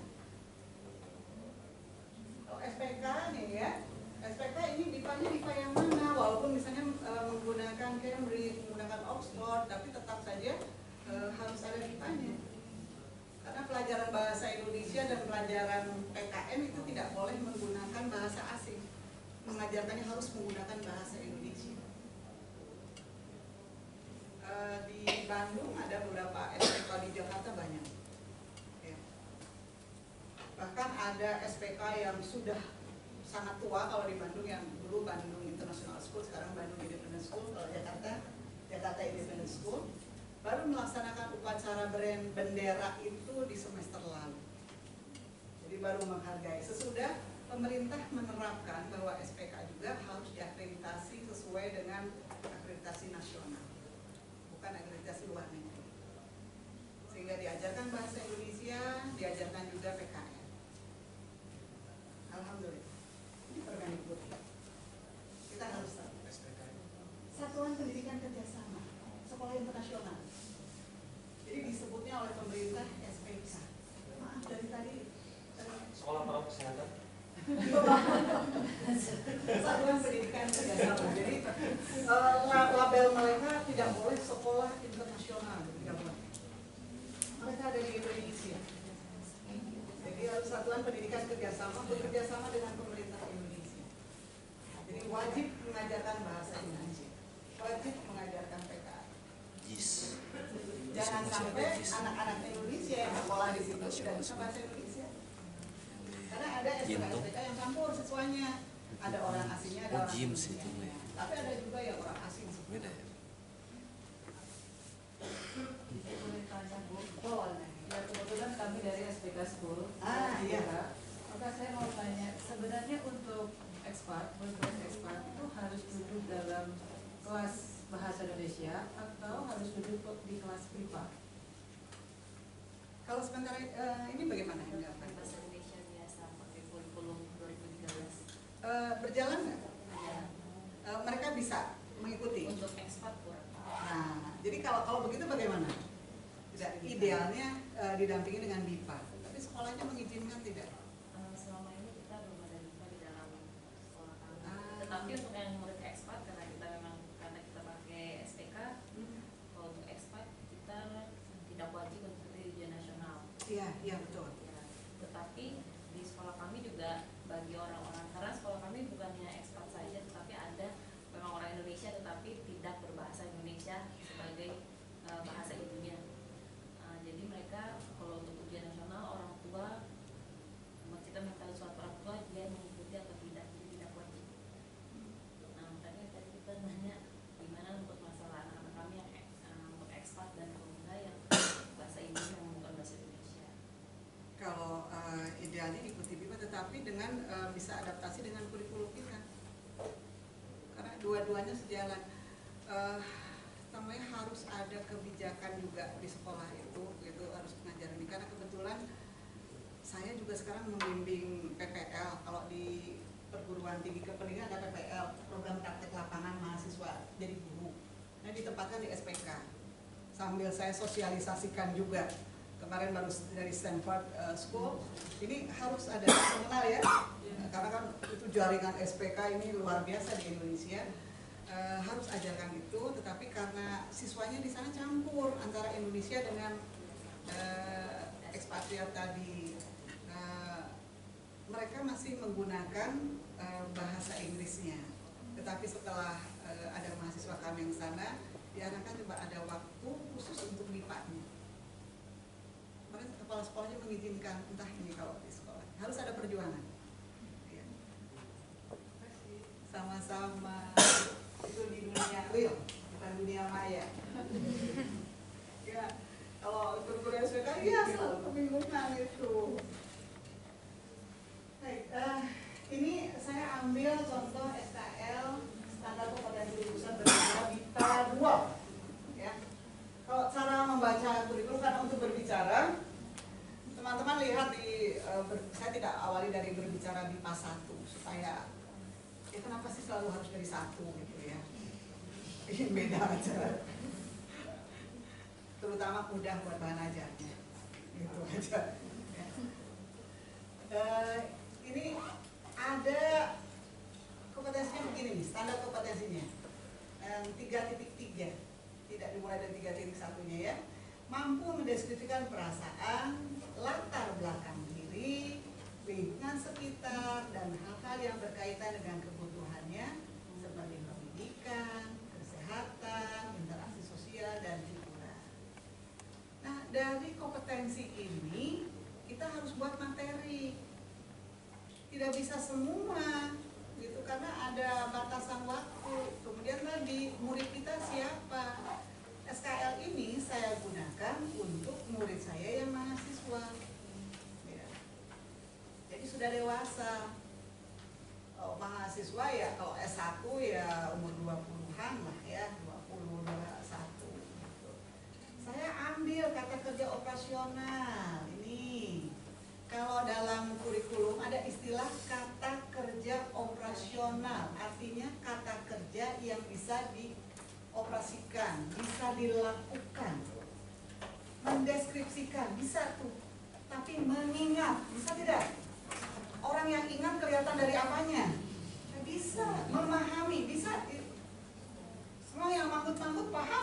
Kalau S P K nih ya, S P K ini B I P A-nya B I P A yang mana? Walaupun misalnya uh, menggunakan Cambridge, menggunakan Oxford, tapi tetap saja uh, harus ada B I P A-nya. Karena pelajaran bahasa Indonesia dan pelajaran P K N itu tidak boleh menggunakan bahasa asing. Mengajarkannya harus menggunakan bahasa Indonesia. Uh, di Bandung ada beberapa S P K, di Jakarta banyak. Ya. Bahkan ada S P K yang sudah sangat tua kalau di Bandung, yang dulu Bandung International School, sekarang Bandung Independent School. Kalau Jakarta, Jakarta Independent School. Baru melaksanakan upacara brand bendera itu di semester lalu. Jadi baru menghargai. Sesudah pemerintah menerapkan bahwa S P K juga harus diakreditasi sesuai dengan akreditasi nasional, bukan akreditasi luar negeri. Sehingga diajarkan bahasa Indonesia, diajarkan juga P K N. Alhamdulillah. Ini Permendikbud. Kita harus tahu. Satuan Pendidikan Kerjasama, Sekolah Internasional. Jadi disebutnya oleh pemerintah S P K. Maaf dari tadi. Sekolah para kesehatan. Satuan Pendidikan Kerjasama. Jadi uh, label mereka tidak boleh sekolah internasional, tidak boleh. Mereka ada di Indonesia. Jadi harus Satuan Pendidikan Kerjasama, bekerjasama dengan pemerintah Indonesia. Jadi wajib mengajarkan bahasa Indonesia, wajib mengajarkan P K N. Yes. Jangan sampai anak-anak Indonesia yang sekolah di situ tidak bisa bahasa Indonesia. Karena ada S P K S P K yang campur siswanya. Ada orang asingnya, ada orang Indonesia. Tapi ada juga yang orang asing. Beda ya. Boleh tanya Bu? Ya kebetulan kami dari S P K School. Ah iya. Maka saya mau tanya, sebenarnya untuk Expa Kalau sementara uh, ini bagaimana? Bahasa Indonesia biasa pakai kurikulum dua ribu tiga belas. Uh, berjalan nggak? Ya. Uh, mereka bisa mengikuti? Untuk ekspat kurang. Nah, jadi kalau kalau begitu bagaimana? Tidak, idealnya uh, didampingi dengan B I P A. Tapi sekolahnya mengizinkan tidak? Uh, selama ini kita belum ada lupa di dalam sekolah kami. Ah. Tetapi untuk yang murid ekspat karena kita memang karena kita pakai S P K, Hmm. kalau untuk ekspat kita tidak wajib mengikuti ujian nasional. Iya, iya betul. Ya, tetapi di sekolah kami juga bagi orang-orang karena sekolah kami bukannya ekspat saja, tetapi ada memang orang Indonesia tetapi tidak berbahasa Indonesia sebagai uh, bahasa ibunya. Uh, jadi mereka kalau untuk ujian nasional orang tua kita minta surat orang tua dia mengikuti atau tidak, jadi tidak wajib. Nah makanya tadi kita nanya gimana untuk masalah anak-anak kami yang uh, untuk ekspat dan pengguna yang bahasa ibunya yang bukan bahasa Indonesia. Kalau uh, idealnya ikuti B I P A, tetapi dengan uh, bisa adaptasi dengan kurikulum kita, karena dua-duanya sejalan. Uh, namanya harus ada kebijakan juga di sekolah itu, itu harus pengajaran ini. Karena kebetulan saya juga sekarang membimbing P P L. Kalau di perguruan tinggi kependidikan ada P P L, program praktek lapangan mahasiswa jadi guru. Nah ditempatkan di S P K. Sambil saya sosialisasikan juga. Kemarin baru dari Stanford uh, School, ini harus ada mengenal ya, karena kan itu jaringan S P K ini luar biasa di Indonesia. Uh, harus ajarkan itu, tetapi karena siswanya di sana campur antara Indonesia dengan uh, ekspatriat tadi, uh, mereka masih menggunakan uh, bahasa Inggrisnya. Tetapi setelah uh, ada mahasiswa kami yang sana, diarahkan coba ada waktu khusus untuk B I P A-nya. Kepala sekolahnya mengizinkan, entah ini kalau di sekolah harus ada perjuangan. Ya. Sama-sama itu di dunia real, bukan dunia maya. Ya, kalau guru-guru S P K ya selalu kebingungan itu. Baik, uh, ini saya ambil contoh S K L standar kompetensi jurusan berbicara Bita dua. Ya. Kalau cara membaca kurikulum karena untuk berbicara, teman-teman lihat di, uh, ber, saya tidak awali dari berbicara B I P A satu supaya, ya kenapa sih selalu harus dari satu gitu ya, ini beda aja, terutama mudah buat bahan ajarnya, gitu aja. Ya. Uh, ini ada kompetensinya begini nih, standar kompetensinya tiga titik tiga, tidak dimulai dari tiga titik satunya ya. Mampu mendeskripsikan perasaan, latar belakang diri, lingkungan sekitar, dan hal-hal yang berkaitan dengan kebutuhannya seperti pendidikan, kesehatan, interaksi sosial, dan hiburan. Nah, dari kompetensi ini kita harus buat materi. Tidak bisa semua, gitu, karena ada batasan waktu. Kemudian tadi murid kita siapa? S K L ini saya gunakan untuk murid saya yang mahasiswa, ya. Jadi sudah dewasa. Oh, mahasiswa ya kalau S satu ya umur dua puluhan lah ya, dua puluh, dua puluh satu gitu. Saya ambil kata kerja operasional ini. Kalau dalam kurikulum ada istilah kata kerja operasional, artinya kata kerja yang bisa dioperasikan, bisa dilakukan, mendeskripsikan, bisa tuh. Tapi mengingat, bisa tidak? Orang yang ingat kelihatan dari apanya? Bisa, memahami, bisa. Semua yang manggut-manggut paham.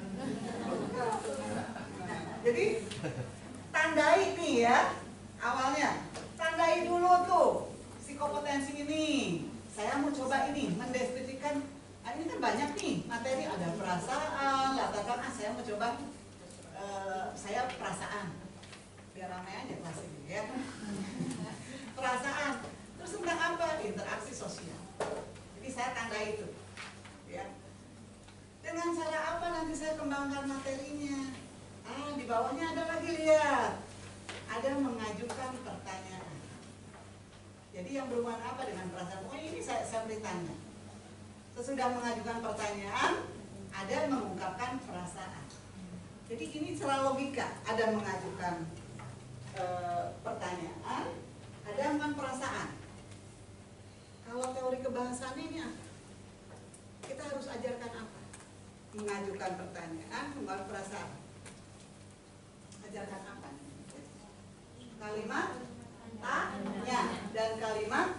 Jadi tandai nih ya. Awalnya, tandai dulu tuh si kompetensi ini. Saya mau coba ini, mendeskripsikan. Ah, ini kan banyak nih materi, ada perasaan, latar belakang. Ah, saya mau coba, uh, saya perasaan. Biar ramai aja kelas ini ya. Perasaan. Terus tentang apa? Interaksi sosial. Jadi saya tandai itu. Ya. Dengan cara apa nanti saya kembangkan materinya? Ah, di bawahnya ada lagi, lihat. Ada mengajukan pertanyaan. Jadi yang berhubungan apa dengan perasaan? Pokoknya ini saya, saya beri tanda. Sesudah mengajukan pertanyaan, ada mengungkapkan perasaan. Jadi ini secara logika. Ada mengajukan eh, pertanyaan, ada dengan perasaan. Kalau teori kebahasaan ini apa? Kita harus ajarkan apa? Mengajukan pertanyaan, membangun perasaan. Ajarkan apa? Kalimat tanya dan kalimat.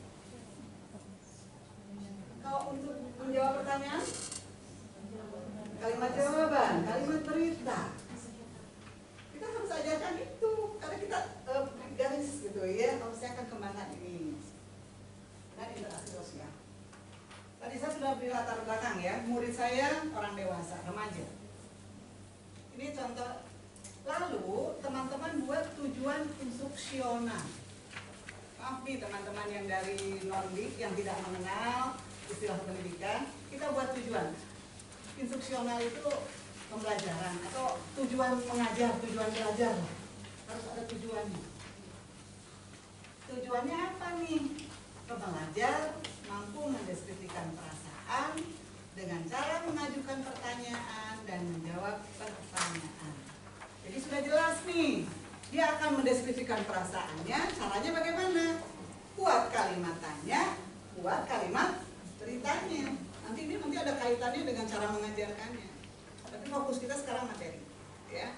Kalau untuk menjawab pertanyaan, kalimat jawaban, kalimat berita. Kita harus ajarkan itu, karena kita uh, garis gitu ya. Kalau saya akan kembangkan ini dan interaksi sosial. Tadi saya sudah beri latar belakang ya, murid saya orang dewasa, remaja. Ini contoh. Lalu teman-teman buat tujuan instruksional. Maaf nih teman-teman yang dari non-dik yang tidak mengenal istilah pendidikan, kita buat tujuan. Instruksional itu pembelajaran atau tujuan mengajar, tujuan belajar. Harus ada tujuannya. Tujuannya apa nih? Pembelajar mampu mendeskripsikan perasaan dengan cara mengajukan pertanyaan dan menjawab pertanyaan. Jadi sudah jelas nih, dia akan mendeskripsikan perasaannya, caranya bagaimana? Buat kalimat tanya, buat kalimat beritanya. Nanti ini nanti ada kaitannya dengan cara mengajarkannya. Tapi fokus kita sekarang materi, ya.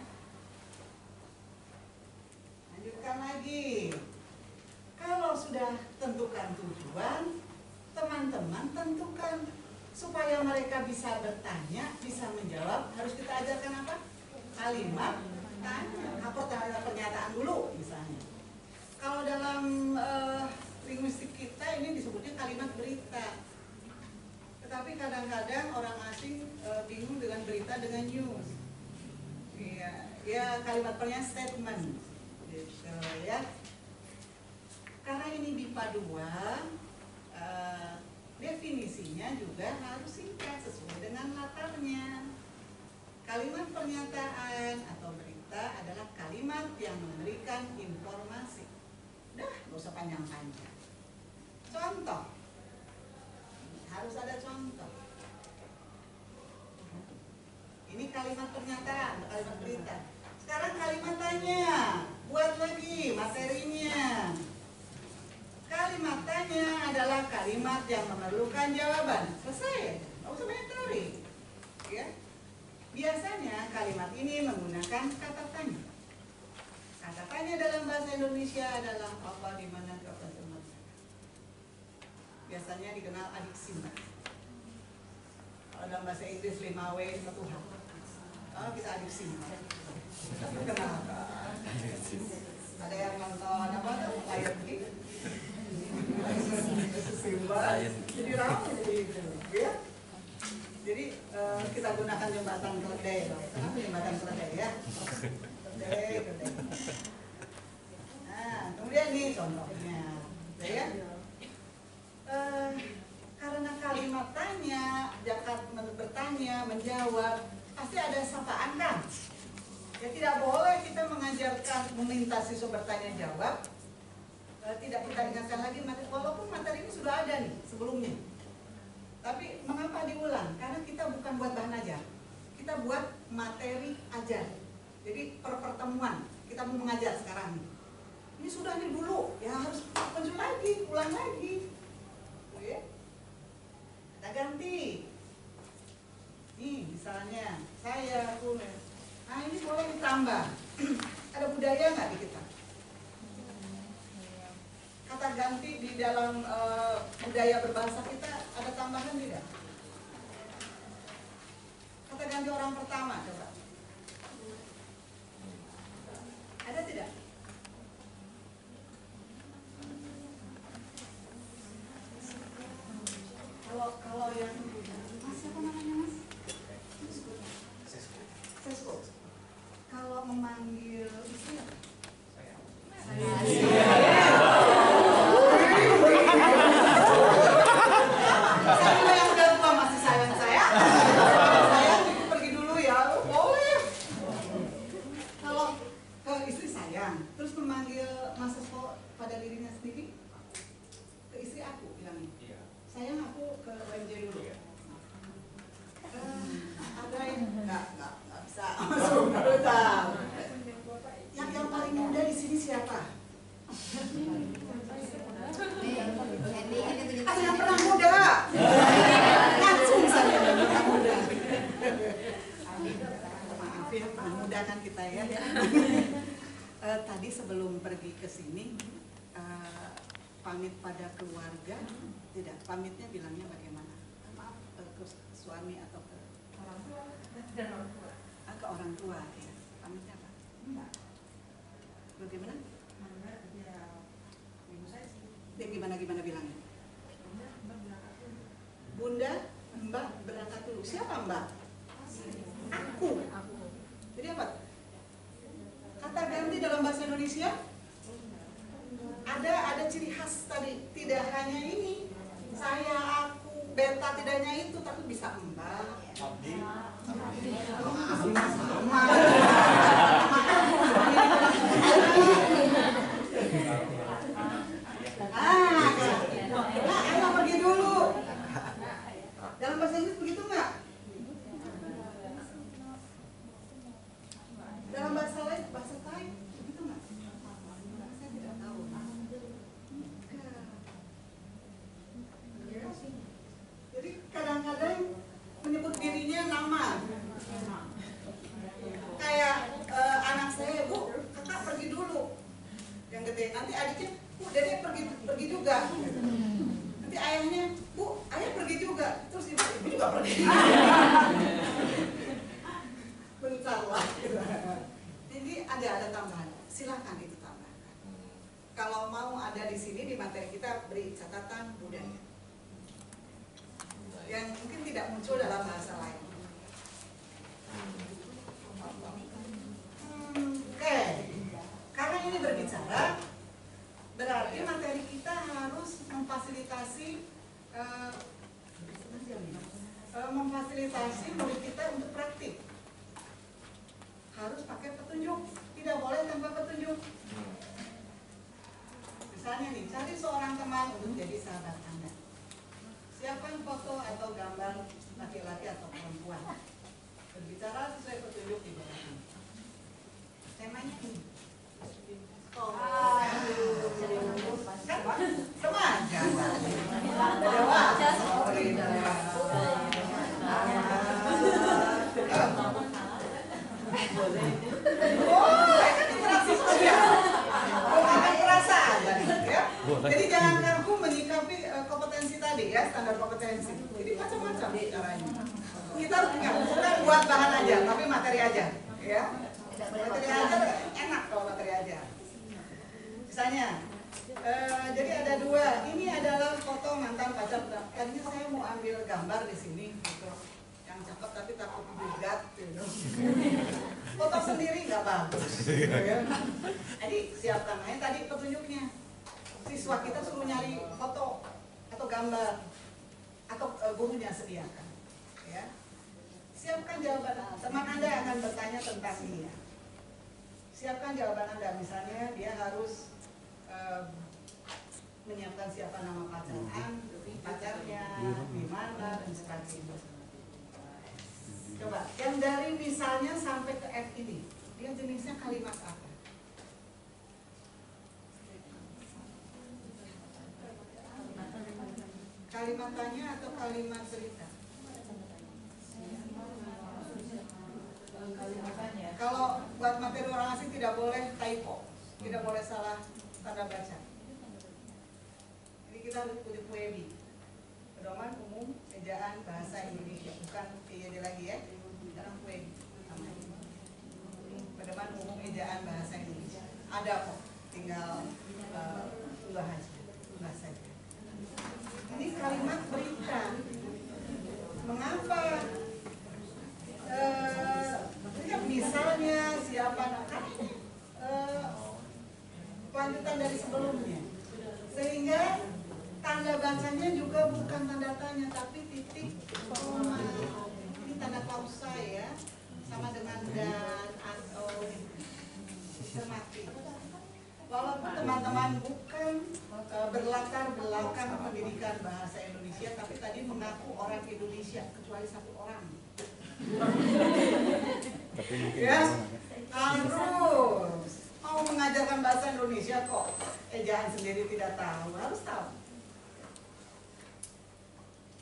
Lanjutkan lagi. Kalau sudah tentukan tujuan, teman-teman tentukan supaya mereka bisa bertanya, bisa menjawab. Harus kita ajarkan apa? Kalimat tanya. Apa pernyataan dulu, misalnya. Kalau dalam uh, linguistik kita ini disebutnya kalimat berita. Tetapi kadang-kadang orang asing e, bingung dengan berita dengan news. Iya, ya kalimat pernya statement, gitu ya. Karena ini B I P A dua, e, definisinya juga harus singkat sesuai dengan latarnya. Kalimat pernyataan atau berita adalah kalimat yang memberikan informasi. Dah, nggak usah panjang-panjang. Contoh. Harus ada contoh. Ini kalimat pernyataan, kalimat berita. Sekarang kalimat tanya, buat lagi materinya. Kalimat tanya adalah kalimat yang memerlukan jawaban. Selesai, nggak usah banyak teori. Ya. Biasanya kalimat ini menggunakan kata tanya. Kata tanya dalam bahasa Indonesia adalah apa, di mana, kapan, tempat. Biasanya dikenal adiksi. Kalau dalam bahasa Inggris lima W satu H. Kalau kita adiksi. Kenapa? Ada yang nonton apa tuh? Lion King. Simba. Jadi ramai jadi itu, ya. Jadi uh, kita gunakan jembatan keledai. Kenapa jembatan keledai ya? Keledai, keledai. Nah, kemudian nih contohnya, ya. Uh, karena kalimat tanya, jakat bertanya, menjawab, pasti ada sapaan kan? Ya tidak boleh kita mengajarkan meminta siswa bertanya jawab, uh, tidak kita ingatkan lagi materi, walaupun materi ini sudah ada nih sebelumnya. Tapi mengapa diulang? Karena kita bukan buat bahan ajar, kita buat materi ajar. Jadi per pertemuan kita mau mengajar sekarang nih. Ini sudah nih dulu, ya harus muncul lagi, ulang lagi. Ya. Kita ganti. Nih misalnya saya tulis. Nah ini boleh ditambah. Ada budaya nggak di kita? Kata ganti di dalam uh, budaya berbahasa kita ada tambahan tidak? Kata ganti orang pertama coba. Ada tidak? Kalau kalau yang Mas siapa namanya Mas? Sesko. Sesko. Kalau memanggil istri apa? Saya. Saya yang kedua masih sayang saya. Saya pergi dulu ya, boleh. Kalau ke istri sayang, pergi ke sini uh, pamit pada keluarga, tidak, pamitnya bilangnya bagaimana? Maaf, uh, ke suami atau ke orang tua dan orang tua. Ah, ke orang tua, ya. Pamitnya apa? Enggak. Bagaimana? Mana dia ibu saya sih. Dia gimana-gimana bilangnya? Bunda, Mbak berangkat dulu. Bunda, Mbak berangkat dulu. Siapa Mbak? Aku. Jadi apa? Kata ganti dalam bahasa Indonesia ada ada ciri khas tadi. Tidak hanya ini, saya, aku, beta, tidak hanya itu, tapi bisa Mbak. Abdi. Sama. Ah, nah, ayo pergi dulu. Dalam bahasa Inggris begitu nggak? Dalam bahasa lain, bahasa Thai begitu nggak? Saya tidak tahu. Ya. Jadi kadang-kadang menyebut dirinya nama. Kayak eh, anak saya, Bu, kakak pergi dulu. Yang gede, nanti adiknya, Bu, dede pergi pergi juga. Nanti ayahnya, Bu, ayah pergi juga. Terus ibu, ibu juga pergi. Bentar lah. Jadi ada ada tambahan. Silakan itu tambahkan. Kalau mau ada di sini di materi kita beri catatan budaya yang mungkin tidak muncul dalam bahasa lain. Hmm, Oke, karena ini berbicara, berarti materi kita harus memfasilitasi uh, uh, memfasilitasi murid kita untuk praktik. Harus pakai petunjuk, tidak boleh tanpa petunjuk. Misalnya nih, cari seorang teman untuk jadi sahabat Anda. Siapkan foto atau gambar laki-laki atau perempuan. Berbicara sesuai petunjuk di bawah ini. Temanya ini. Oh, aduh. Kan remaja. Dewasa. Oh, oh, kan interaksi sosial. Menggunakan perasaan tadi, ya. Jadi jangan kaku menyikapi uh, kompetensi tadi ya, standar kompetensi. Jadi macam-macam caranya. Kita harus ingat, bukan buat bahan aja, tapi materi aja, ya. Materi aja enak kalau materi aja. Misalnya, uh, jadi ada dua. Ini adalah foto mantan pacar. Tadinya saya mau ambil gambar di sini, gitu. Yang cakep tapi takut dilihat, gitu. Foto sendiri nggak bagus. Ya. Jadi siapkan aja tadi petunjuknya. Siswa kita suruh nyari foto atau gambar atau uh, gurunya sediakan. Ya. Siapkan jawaban. Teman Anda akan bertanya tentang dia. Siapkan jawaban Anda. Misalnya dia harus uh, menyiapkan siapa nama pacaran, pacarnya, di mana dan sebagainya. Coba, yang dari misalnya sampai ke F ini, dia jenisnya kalimat apa? Kalimat tanya atau kalimat cerita? Kalau buat materi orang asing tidak boleh typo, tidak boleh salah tanda baca. Jadi kita harus punya P W B. Pedoman Umum Ejaan Bahasa Indonesia, bukan P Y D lagi ya, sekarang P W B namanya. Pedoman Umum Ejaan Bahasa Indonesia. Ada kok, tinggal uh, unggah aja, unggah saja. Ini kalimat berita. Mengapa? Uh, misalnya siapa kan ini uh, lanjutan dari sebelumnya, sehingga tanda bacanya juga bukan tanda tanya tapi titik koma. Ini tanda pausa ya, sama dengan dan atau semati. Walaupun teman-teman bukan uh, berlatar belakang pendidikan bahasa Indonesia, tapi tadi mengaku orang Indonesia kecuali satu orang. Ya, harus mau mengajarkan bahasa Indonesia kok ejaan sendiri tidak tahu, harus tahu.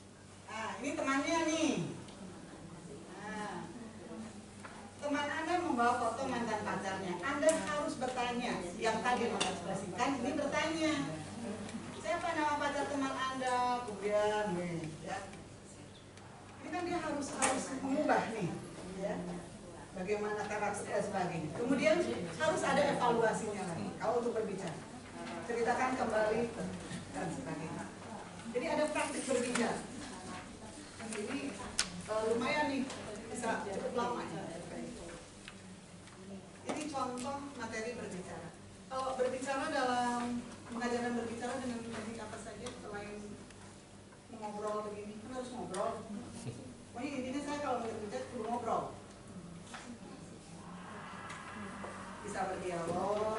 Nah, ini temannya nih. Nah, teman Anda membawa foto mantan pacarnya, Anda harus bertanya. Yang tadi mengekspresikan, ini bertanya. Siapa nama pacar teman Anda? Kemudian, nih, ya. Ini kan dia harus harus mengubah nih, ya. Bagaimana karakter dan sebagainya. Kemudian harus ada evaluasinya lagi. Kalau untuk berbicara, ceritakan kembali dan sebagainya. Jadi ada praktik berbicara. Ini uh, lumayan nih, bisa cukup lama ya. Ini contoh materi berbicara. Kalau berbicara dalam mengajarkan berbicara dengan teknik apa saja selain mengobrol begini, kan harus ngobrol. Pokoknya intinya saya kalau berbicara perlu ngobrol. Bisa berdialog,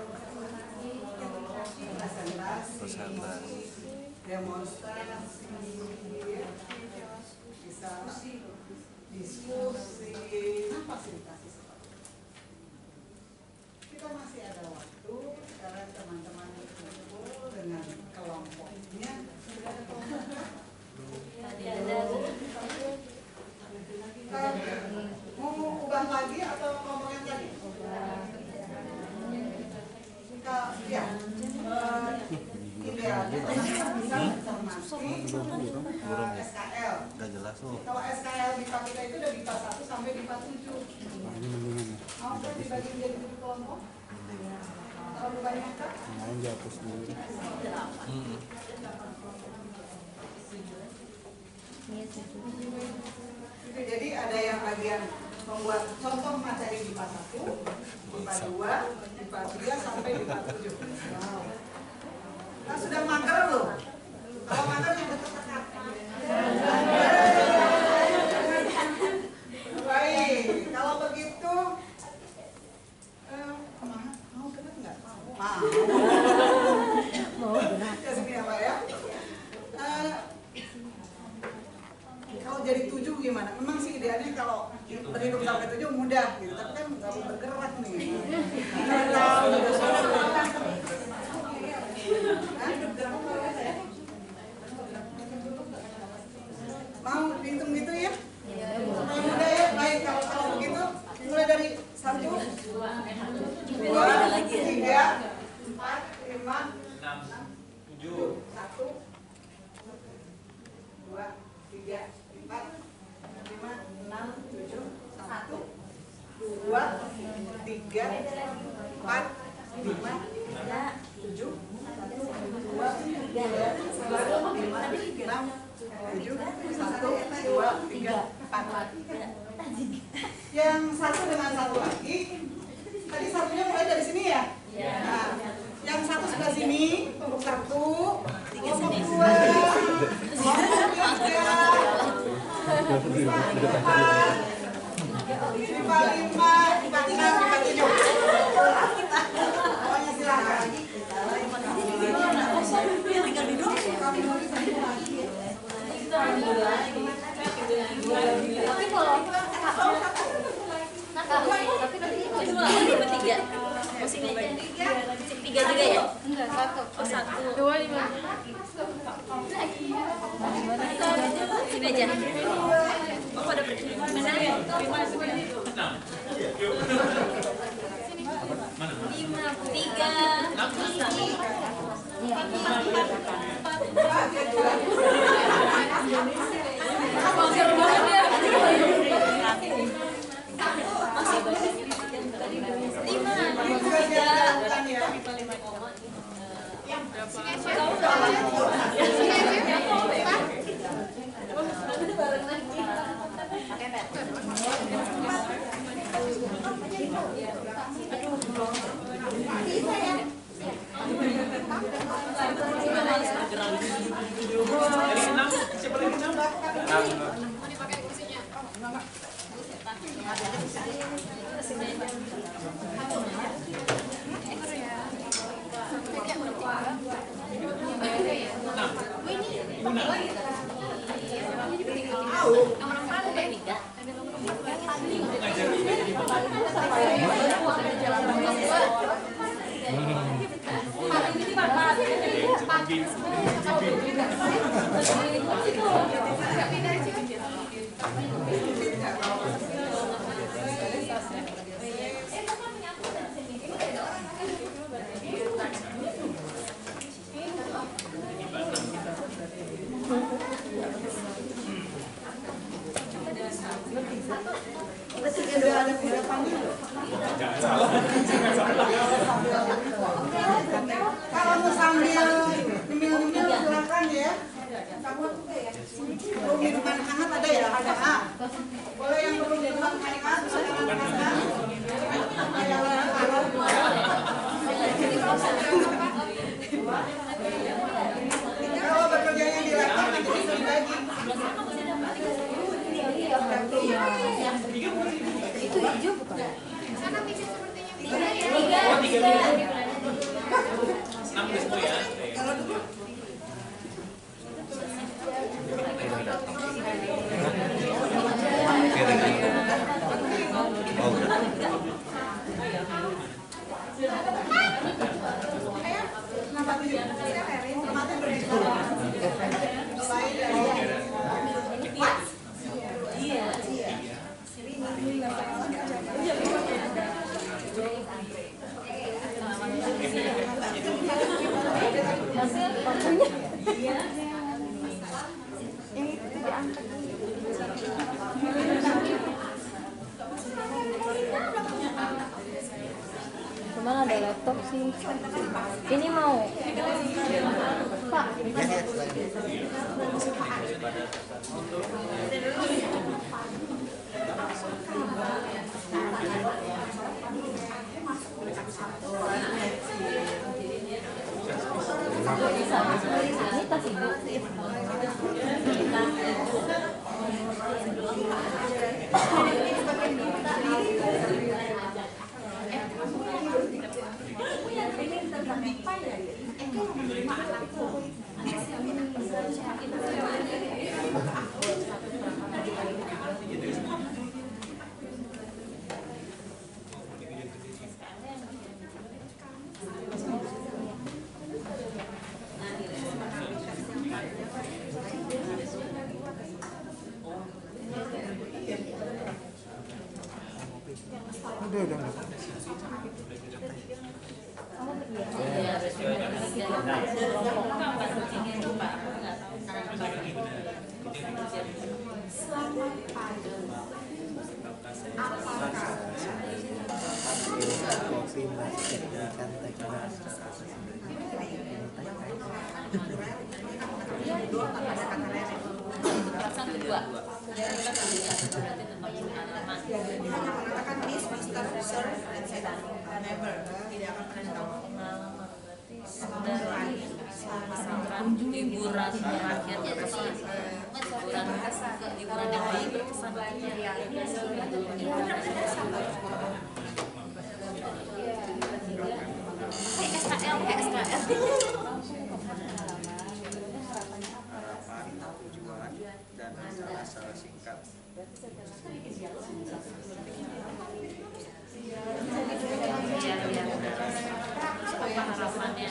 presentasi, demonstrasi, bisa diskusi, nah fasilitasi seperti itu. Kita masih ada waktu, sekarang teman-teman berkumpul dengan kelompoknya. Sudah ada kelompok? Mau ubah lagi atau kelompok yang tadi? Ya, uh, idealnya teman-teman bisa mencermati uh, S K L. Kalau S K L BIPA kita itu dari BIPA satu sampai BIPA tujuh. Mau kan dibagi menjadi tujuh kelompok? Terlalu banyak kan? Jadi ada yang bagian membuat contoh materi BIPA satu, BIPA dua, BIPA tiga sampai BIPA tujuh. Wow. Nah, sudah mager loh. Kalau mager yang dekat-dekat. Baik, kalau begitu eh, mau benar nggak? Mau. Mau benar. Ya sini ya Pak ya. Eh, kalau jadi tujuh gimana? Memang sih idealnya kalau berhidup sampai tujuh mudah gitu, tapi kan nggak mau bergerak nih. Mau dihitung gitu ya? Supaya mudah ya. Baik, kalau kalau begitu mulai dari satu, dua, tiga, empat, lima, enam, tujuh, satu, dua, tiga, empat, lima, enam, tujuh, satu, dua, tiga, empat, lima, tujuh, satu, dua, tiga, lima, enam, tujuh, satu, dua, tiga, empat. Yang satu dengan satu lagi, tadi satunya mulai dari sini ya? Nah, yang satu sebelah sini, kelompok satu, kelompok dua, kelompok tiga, empat, lima, lima, empat, enam, empat, tujuh. Pokoknya silakan. Tinggal duduk. Tapi kalau tapi nanti itu ini bertiga. Oh sini aja. Tiga juga ya? Enggak, satu. Oh satu. Dua lima. Sini aja. Oh pada pergi. Mana ya? Lima, tiga, masih banyak lima, tiga, Sudah ada kudapannya. Kalau mau sambil nyemil-nyemil silakan ya. Perlu minuman hangat ada ya? Ada. Boleh yang perlu minuman hangat, silakan. Kalau bekerjanya di laptop nanti bisa dibagi. Itu hijau bukan? Sana bisa sepertinya tiga ya. Oh, tiga tiga. Enam dulu ya. Kalau dulu Kemana ada laptop sih? Ini mau Pak. Ini tas ibu. Udah, udah. Perasaan kedua. hanya mengatakan this Mister Sir dan saya never tidak akan pernah tahu. Dari liburan terakhir berkesan, liburan liburan yang paling berkesan. Kayak S K L, kayak S K L. Dan masalah singkat. Apa harapannya?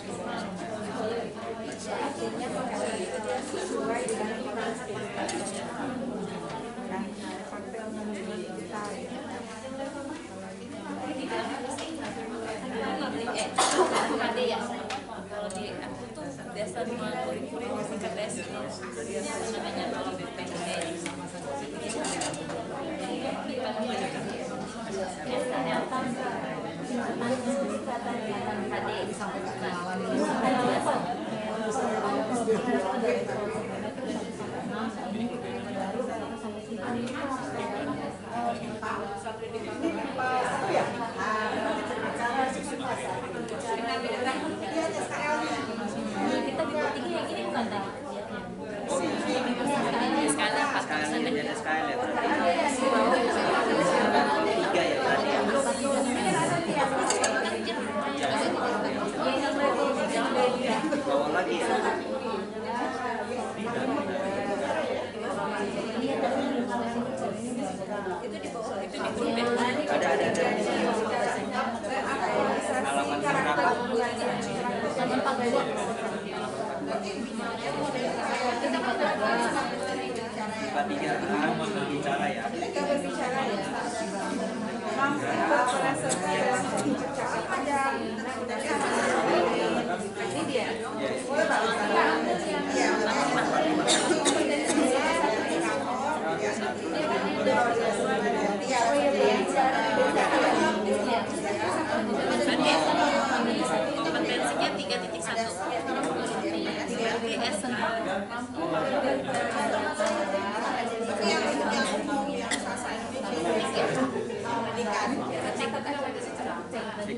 Eh, H D ya. Kalau di aku tuh biasa cuma kuring-kuring singkat D S. Namanya kalau B P G. Kita bikin tiga yang ini bukan tadi? Skala empat persen Ada skala ya berarti. Tiga ya berarti ya. Bawa lagi ya. Itu di bawah, itu di grup ya? Ada ada ada. Alamat berapa? Tiga bicara ya. Mereka berbicara ya. Mampu berperasa ada. Ini dia. Boleh Pak? Iya.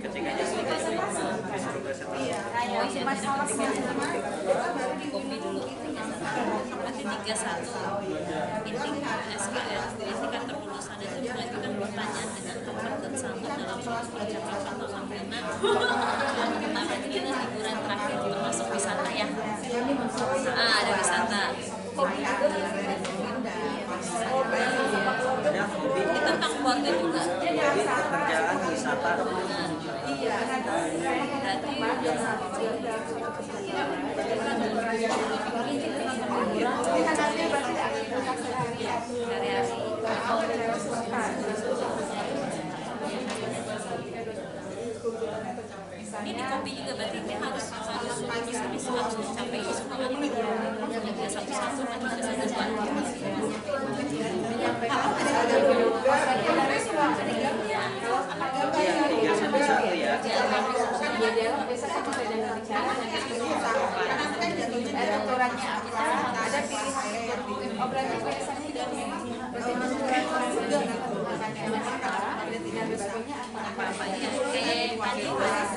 ketikanya sedikit Iya, Oh iya, masalah di kopi dulu. Berarti tiga satu inti S K ya, tingkat kelulusan itu mengajukan pertanyaan dengan tempat tersangkut dalam suatu percakapan atau sambutan. Pertama kita liburan terakhir termasuk wisata ya. Ah, ada wisata. Ini tentang keluarga juga. pekerjaan wisata. Iya. Berarti ini di kopi juga berarti ini harus harus harus bisa harus mencapai semua kan tiga satu satu kan tiga satu dua. Aturannya apa? Ada pilihan. Oh berarti biasanya tidak Apa-apa ya kayak tadi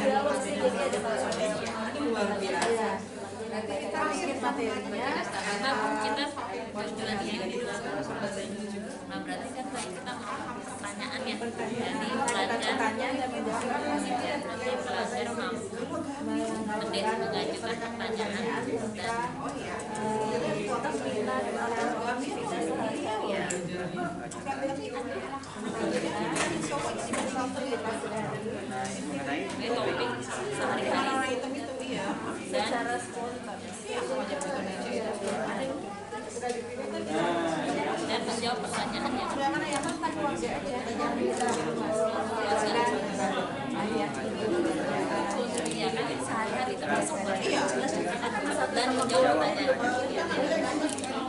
nanti kita bikin materinya. kita kita tujuan ini nah berarti kan tadi kita mau pertanyaan ya jadi pelajar Tanya dan menjawab. ya berarti pelajar mampu mengajukan pertanyaan dan ini topik sehari-hari Secara spontan. dan menjawab pertanyaannya. Iya kan sehari-hari termasuk dan menjawab pertanyaan.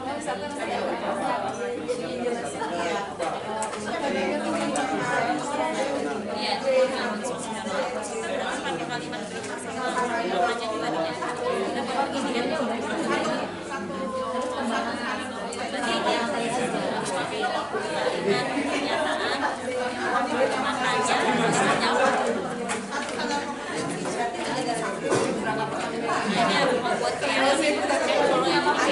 Iya, itu kalimat sosial. Kita berarti pakai kalimat berita sama namanya juga ya. Kita pakai gini kan. Berarti yang harus pakai kalimat pernyataan, makanya harus menjawab. Ini harus membuat chaos. Kalau yang pakai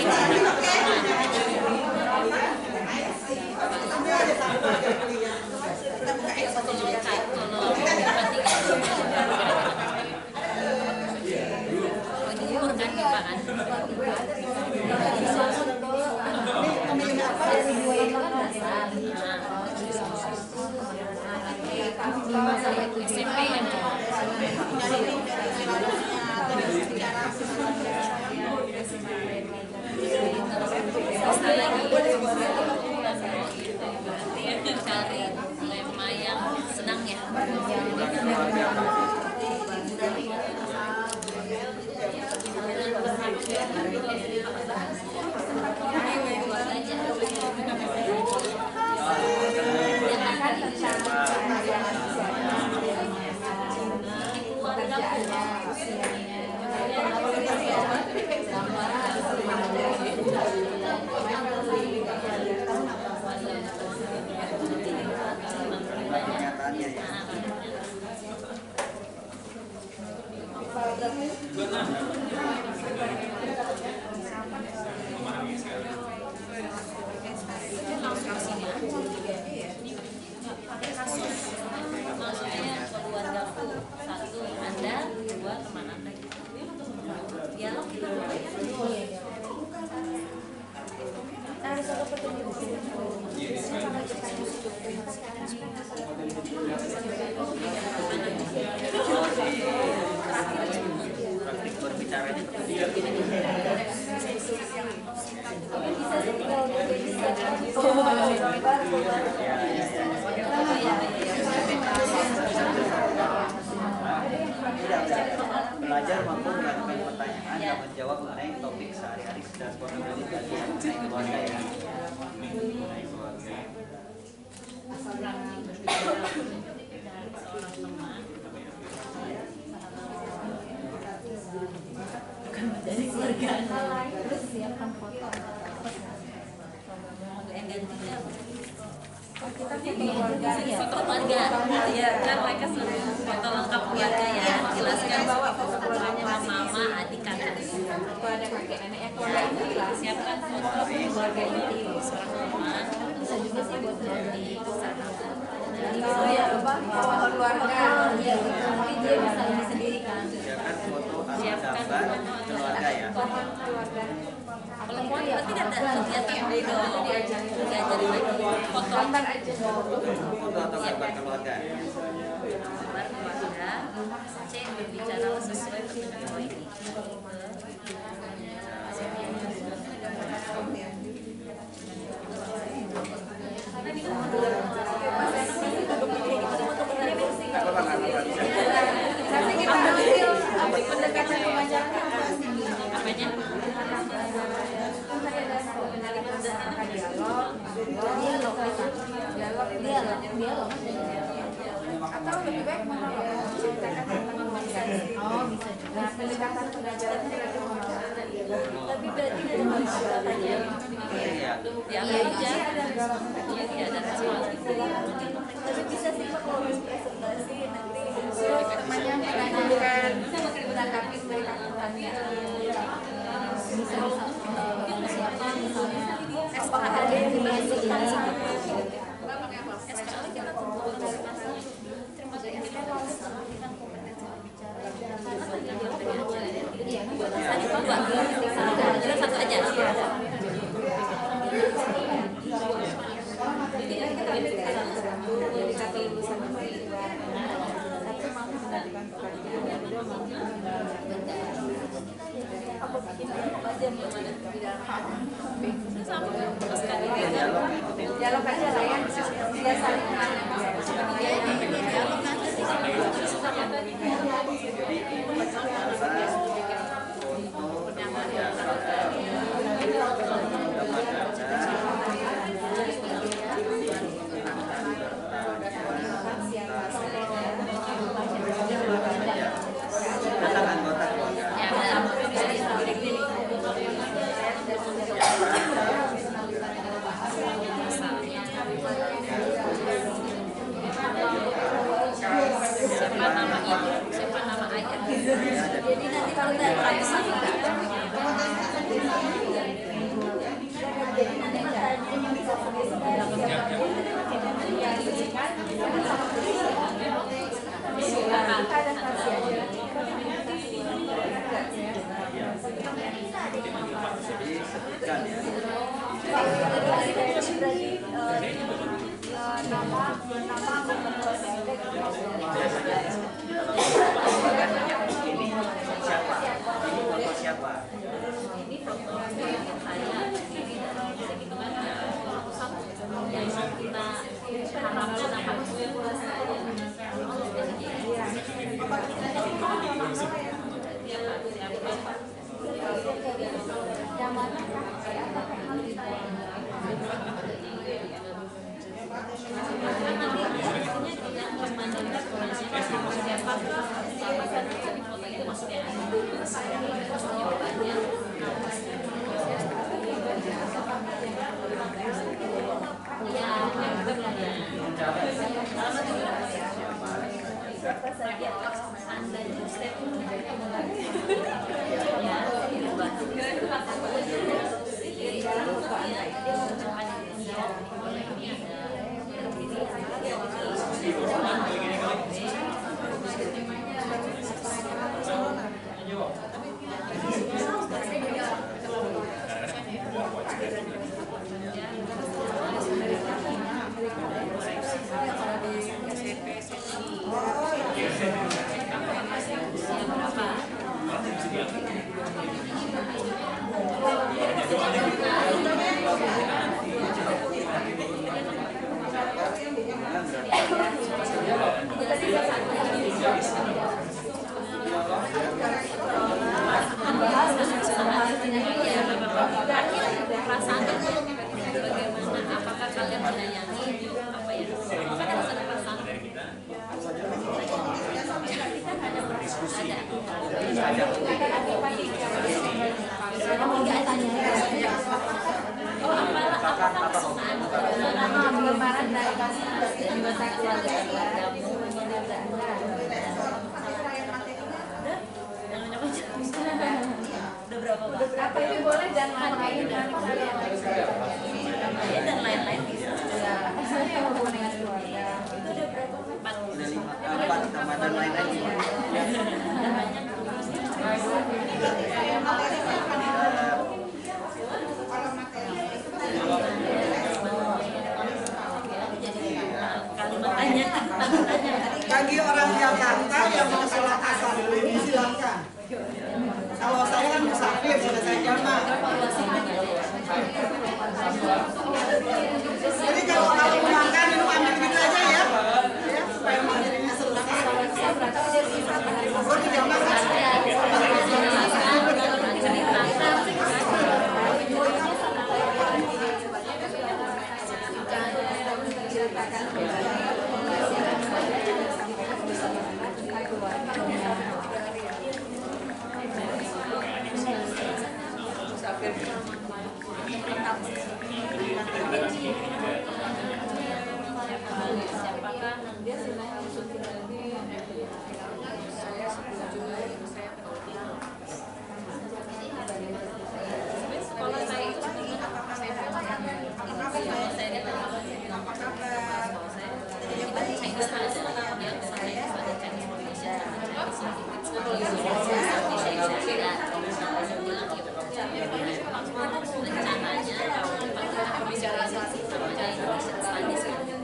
S M P kan cari lema yang senang ya. Praktik berbicaranya belajar mampu melakukan pertanyaan dan menjawab mengenai topik sehari-hari dan spontanitas tadi mengenai keluarga ya. Mengenai keluarga. Seorang teman dari keluarga Terus siapkan foto. yang gantinya foto keluarga ya kan, mereka sudah foto lengkap keluarga ya, jelaskan papa, mama, adik, kakak, Kalau ada kakek neneknya keluarga inti lah. siapkan foto keluarga inti seorang mama, bisa juga sih buat jadi Kalau ya apa kalau keluarga, ya tapi dia bisa ini sendiri kan. Siapkan foto atau siapkan gambar foto keluarga ya. Keluarga. kalau mau berarti ada kegiatan dong, diajarin lagi foto Gambar aja. Foto atau gambar keluarga. gambar keluarga, C berbicara sesuai pertemuan ini. Nanti kita ambil pendekatan pembelajarannya apa? Apanya? Dialog, dialog, dialog, dialog. Atau lebih baik monolog, menceritakan tentang komunikasi. Oh, bisa juga. Pendekatan pembelajaran berarti monolog. Tapi berarti dari masyarakat ya. Iya. Ya aja. Iya, iya ada respons. Tapi bisa sih Pak kalau harus presentasi nanti temannya menanyakan menanggapi mereka pertanyaan. Bisa bisa siapa misalnya apakah ada yang dimasukkan sama Sekali kita kumpul dari masalah. Terima kasih kita kita kompetensi berbicara. Karena tadi dia udah diajarin. Iya, tadi dua. Kita satu aja. Jadi kan kita bisa jadi satu lulusan satu mau melakukan pekerjaan kedua mau apa bikin aja mau ada di dalam sama terus kan ini dialog aja lah ya dia saling ya ini dialog aja sih. Katakan anggota keluarga. Siapa nama ibu, siapa nama ayah. Jadi nanti kalau ada transaksi Jadi sebutkan ya. Siapa? Ini foto siapa? ini foto saya ini segitu kan satu yang kita harapkan akan yang mana siapa saja Anda Joseph ya dirubah jadi dalam foto Anda itu menunjukkan dia ini perasaan bagaimana, apakah kalian menyayangi apa ya, kan harus ada perasaan kita ada perasaan ada oh apalah apakah kesukaan nama berlebaran dari anggota keluarga keluargamu udah berapa Pak? apa itu boleh dan lain-lain dan Ya, dan lain-lain bisa. misalnya yang hubungan dengan keluarga Itu udah berapa? Empat. Udah lima, empat sama dan lain-lain. Udah banyak. Kalimat tanya, tanya. Bagi orang Jakarta yang mau sholat asar ini silakan. Kalau saya kan musafir, sudah saya jamaah. Jadi kalau kalau mau makan minum ambil gitu aja ya, ya supaya materinya selesai. Oh di jamaah kan? Sekolah saya itu sebenarnya apa saya kalau saya lihat apa kabar kita di Chinese ada ya saya ada Chinese Indonesia rencananya kalau bicara sama Indonesia Spanish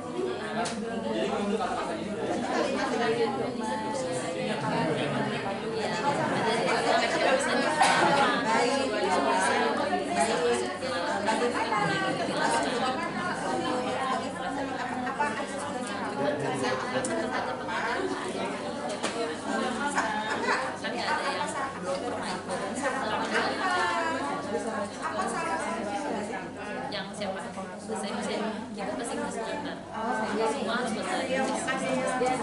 yang siapa saya bisa kita pasti harus belajar semua harus belajar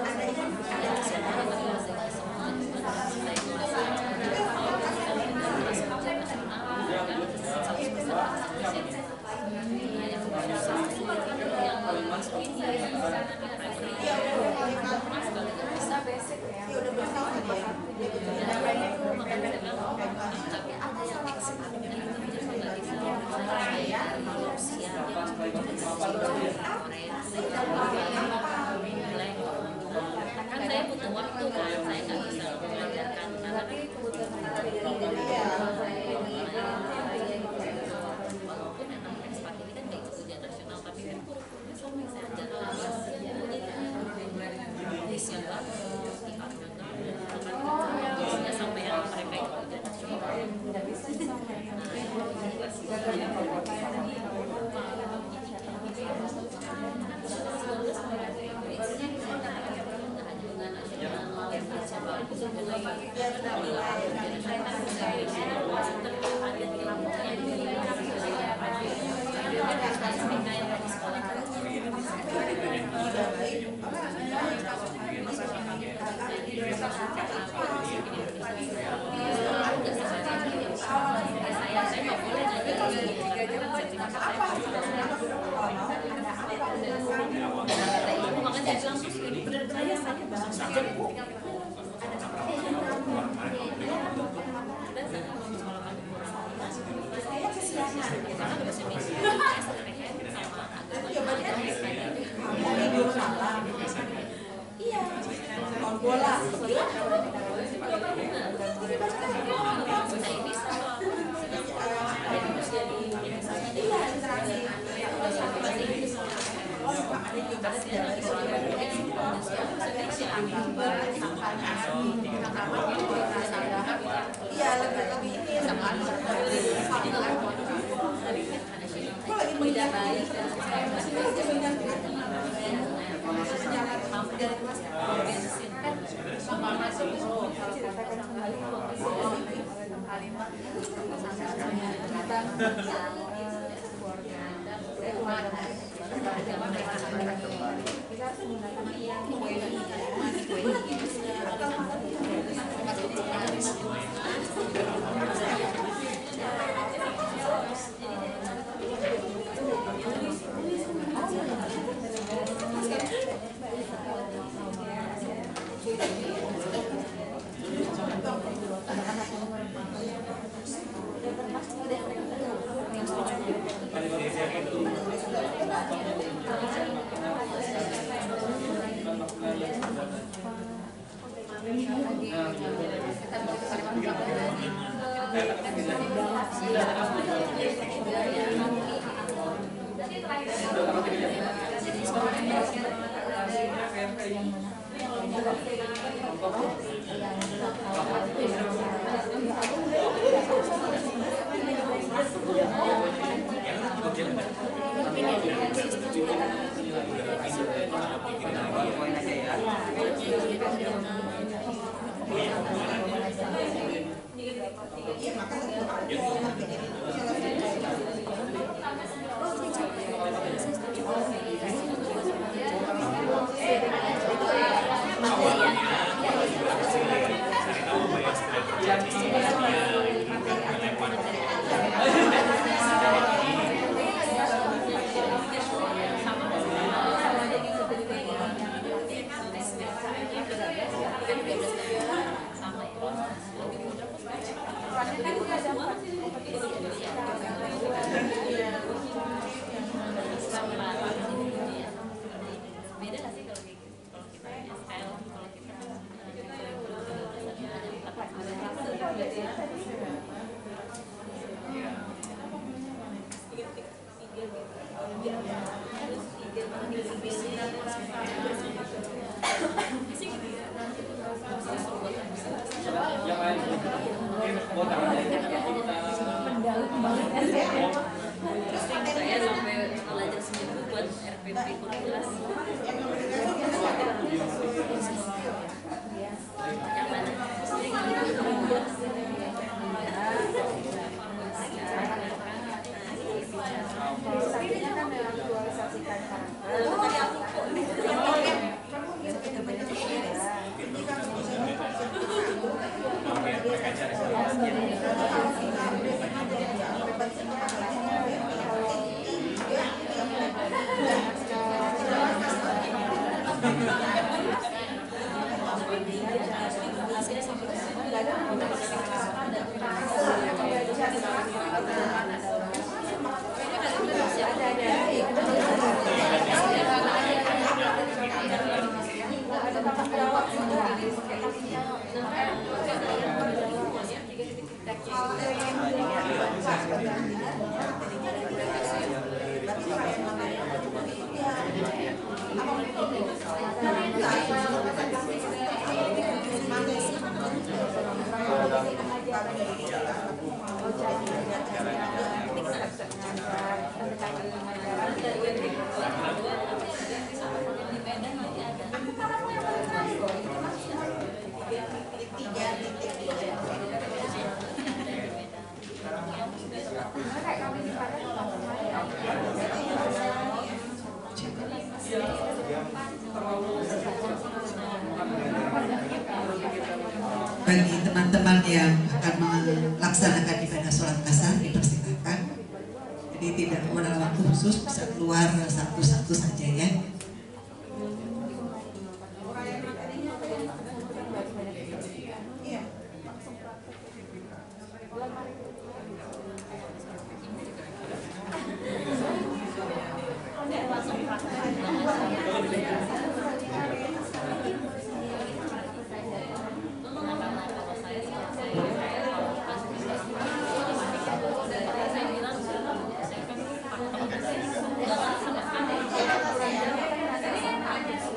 kan saya butuh waktu kan saya nggak bisa mengajarkan tapi walaupun memang ekspat ini kan nggak ikut ujian nasional tapi kan kurikulumnya sama saya ajarkan di siapa di Armada sampai yang mereka ikut ujian nasional Iya, lebih lebih ini sama kok lagi mengejar baik Poin aja ya. Beda nggak sih kalau kayak gitu? Kalau kita S K L, kalau kita saya sampai belajar seminggu buat R P P kurikulas. Yang mana? Bagi teman-teman yang akan melaksanakan ibadah sholat asar dipersilakan. Jadi tidak ada waktu khusus, bisa keluar satu-satu saja ya. Saya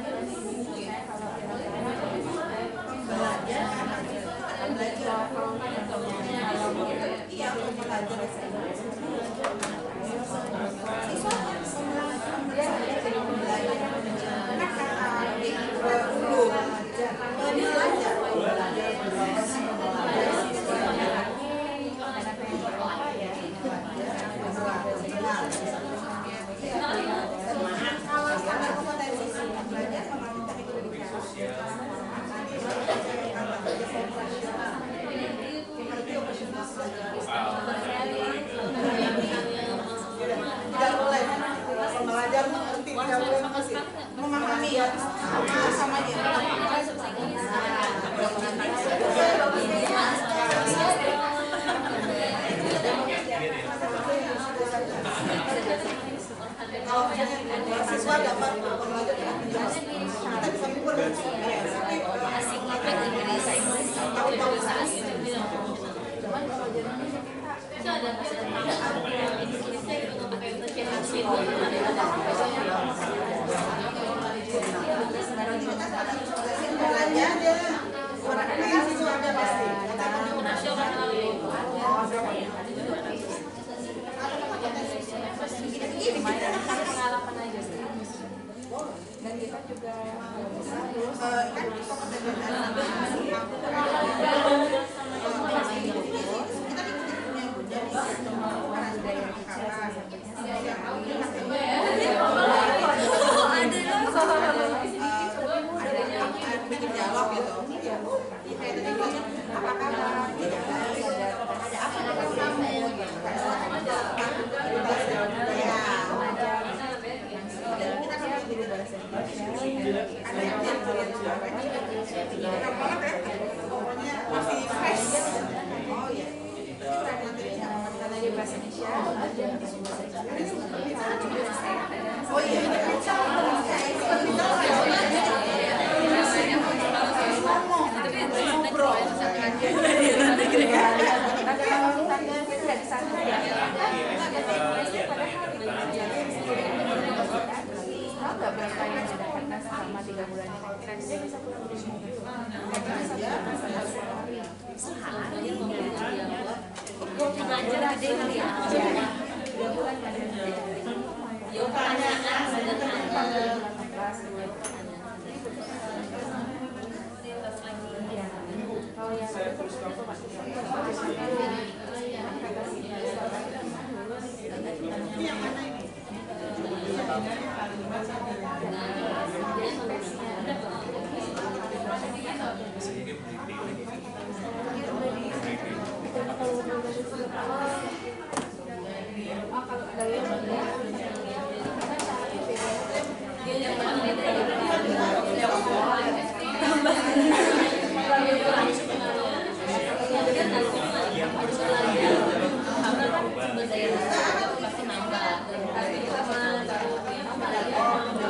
Pasti nambah.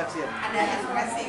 taksir. Ada ekspresi.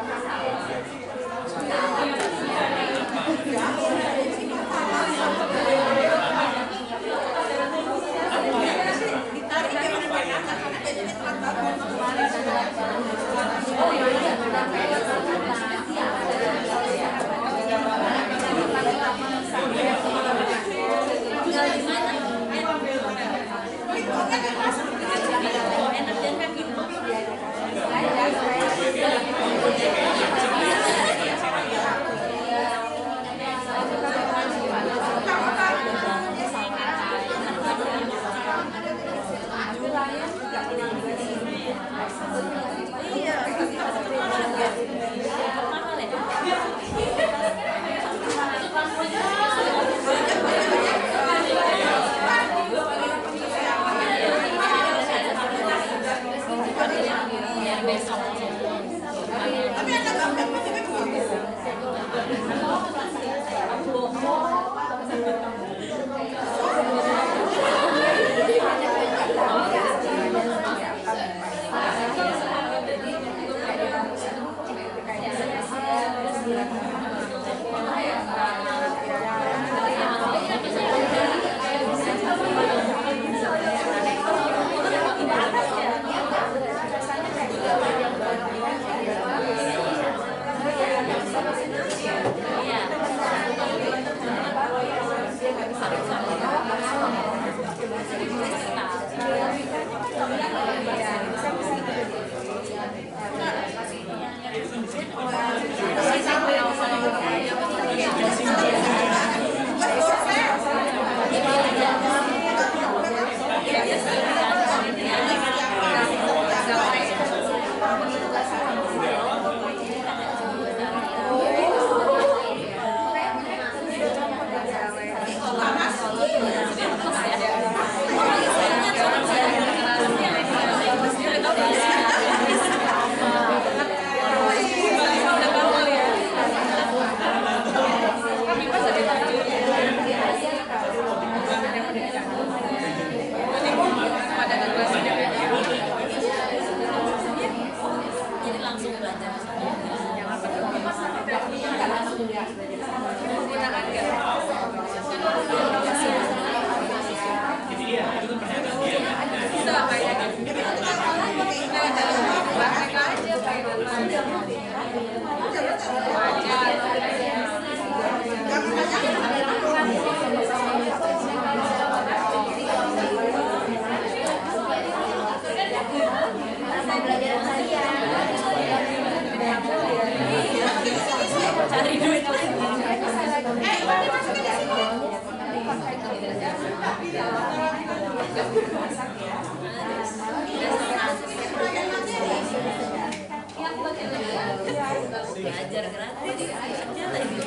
Belajar gratis aja lagi.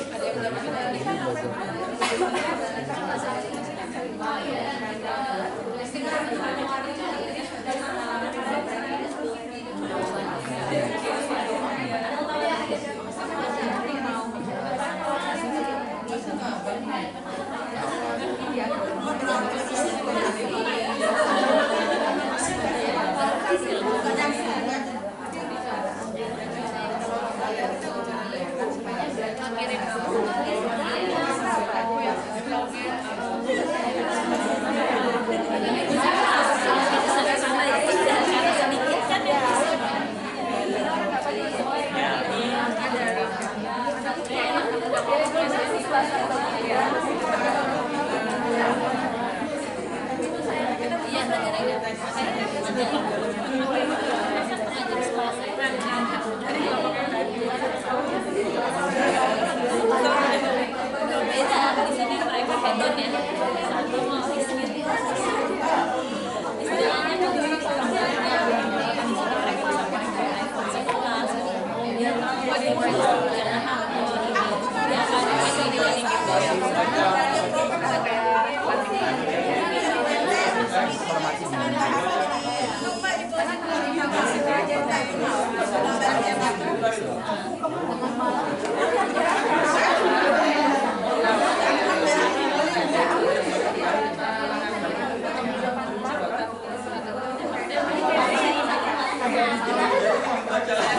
Informasi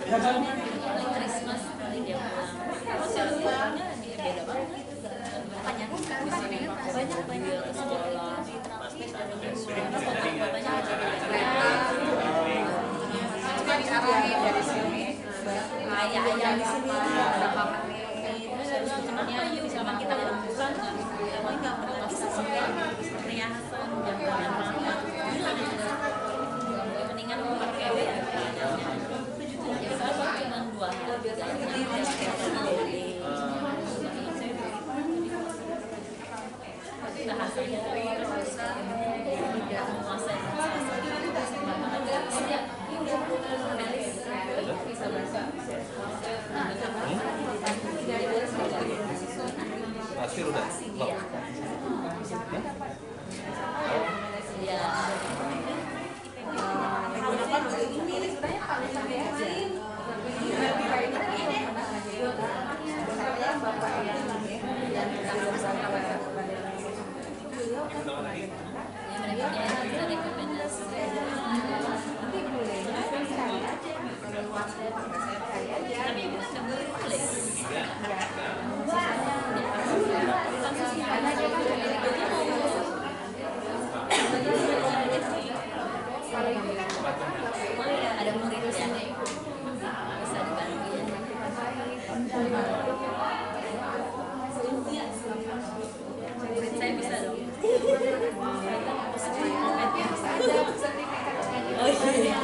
paling Christmas kali dia pulang. Sosialisasinya dia beda banget. Banyak banyak banyak ke sekolah. Karena foto bapaknya diarahin dari sini ayah ayah di sini ada paman terus harus kenapa yuk sama kita kumpulkan emang nggak pernah bisa sampai perhiasan jam-jam malam mendingan pakai W ya kalau cuma dua hari tapi bahasanya bahasa tidak menguasai bahasa bisa bahasa pasti udah lock. Ya. Ada muridnya bisa dibantu. Murid saya bisa dong. Oh iya.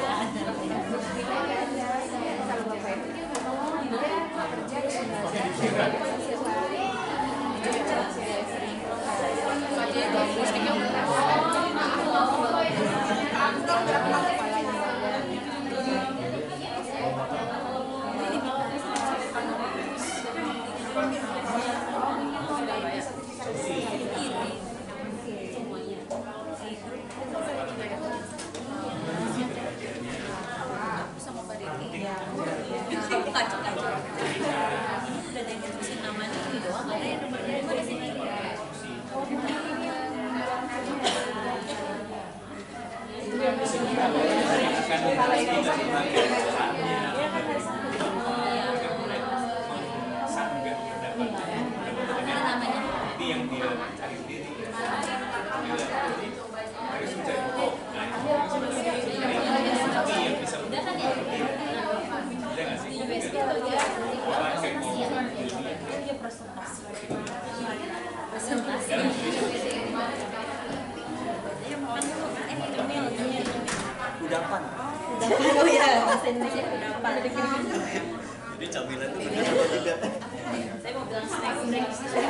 Kudapan. Oh iya, bahasa Indonesia kudapan. Jadi camilan itu benar juga. Saya mau bilang snack snack.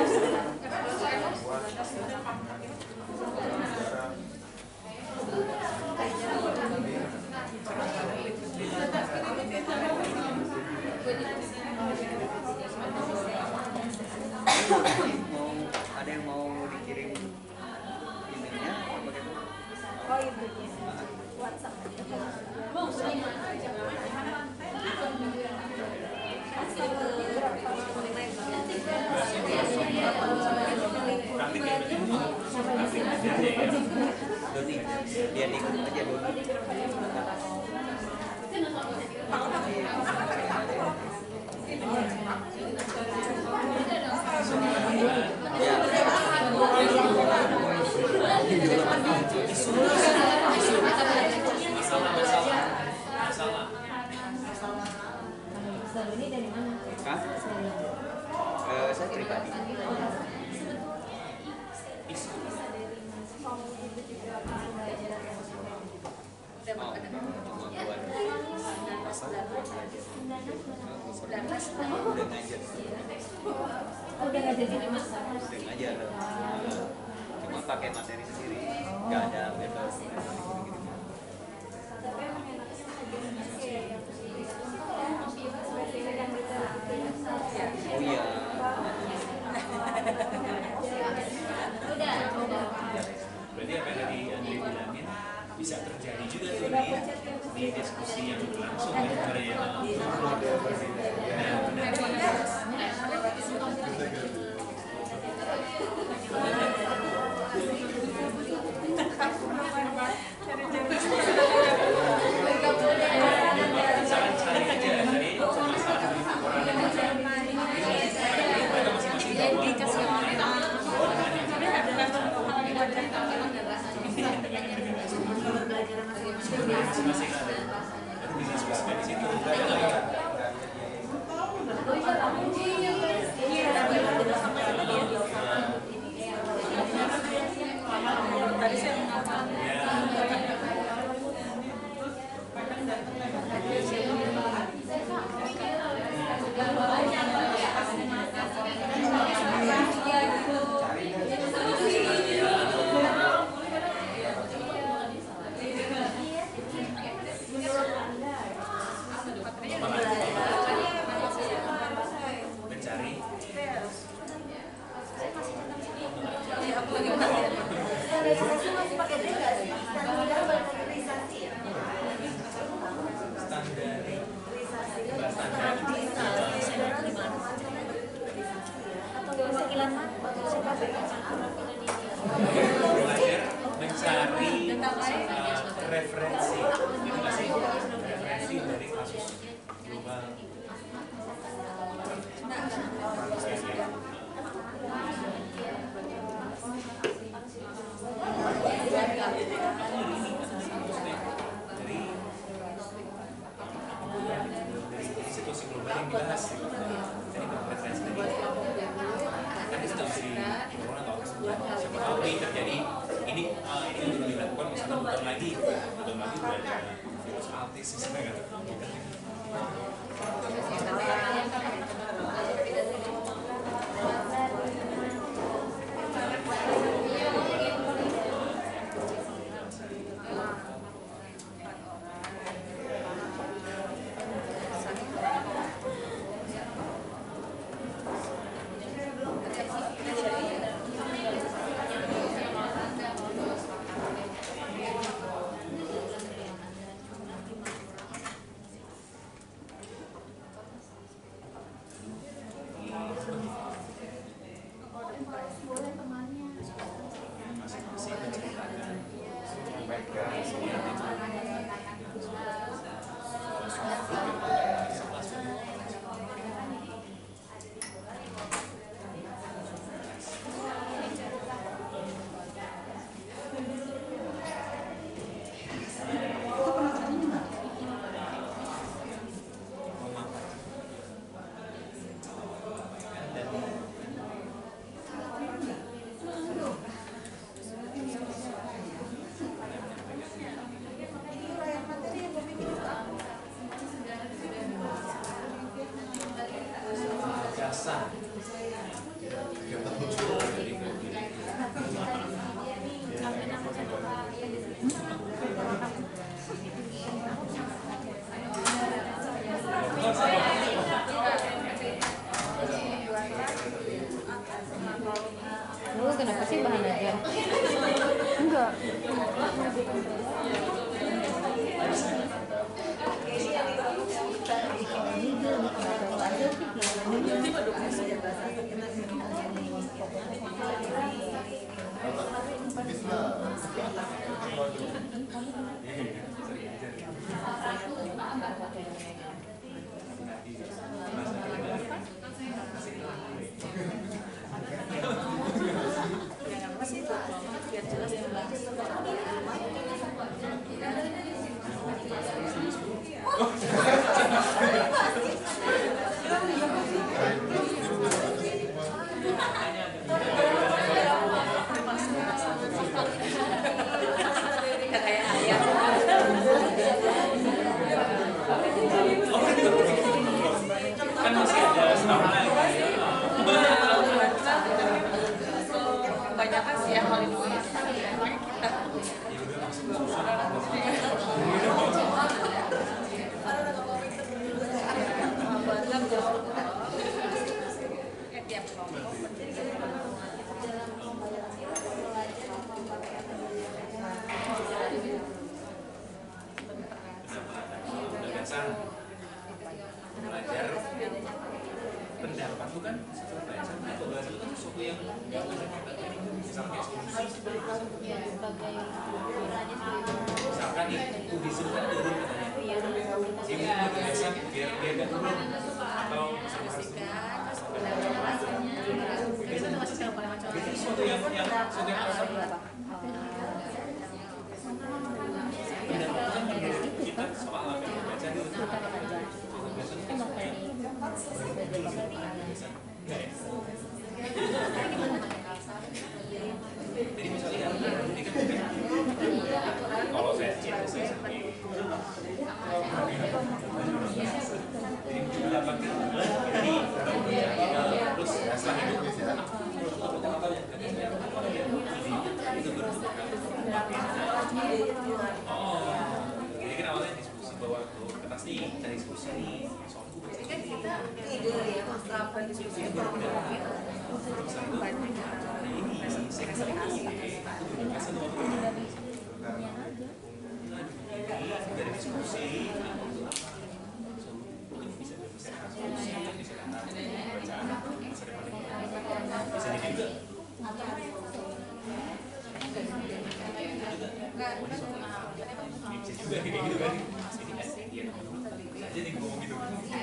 Mau ada yang mau dikirim emailnya apa bagaimana? oh ibunya WhatsApp Doni, dia di grup aja Doni. ini dari mana? Hah? Eh, saya pribadi. Udah ngajar. Oh, udah ngajar jadi mas? Udah ngajar. Cuma pakai materi sendiri, nggak ada metode. Oh iya. Berarti apa yang tadi Andri bilangin bisa terjadi juga tuh di, di diskusi yang berlangsung kan sebenarnya. Saran-saran aja dari kembali yang dibahas gitu. Tadi preferensi tadi kan itu mesti corona atau siapa tahu ini terjadi ini uh, ini untuk dilakukan misalnya bukan lagi bukan lagi berada virus autis misalnya kan. Lu kenapa sih bahan aja? Enggak. Kan masih ada setahun lagi. Kebanyakan sih yang paling luas makanya kita tiap gagasan belajar pendapat bukan sesuatu belajar atau belajar itu sesuatu yang nggak bisa kita jadi misalnya solusi misalkan nih Buddhism kan turun katanya jadi itu gagasan biar biar nggak turun atau itu sesuatu yang yang sesuatu yang asal pendapat itu kan menurut kita soal apa yang baca dulu jadi misalnya ini kan kalau saya cinta saya sendiri jadi mendapatkan ini terus setelah itu itu oh jadi kan awalnya diskusi bahwa kita sih kita diskusi nih soal kan kita ide ya apa diskusi itu dari diskusi bisa bisa bisa bacaan bisa juga bisa juga kayak gitu kan iya aja nih ngomong gitu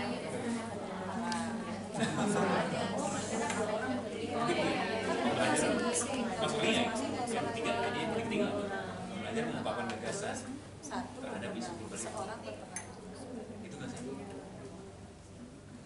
maksudnya yang ketiga tadi yang ketiga belajar mengungkapkan gagasan terhadap isu global itu kan sih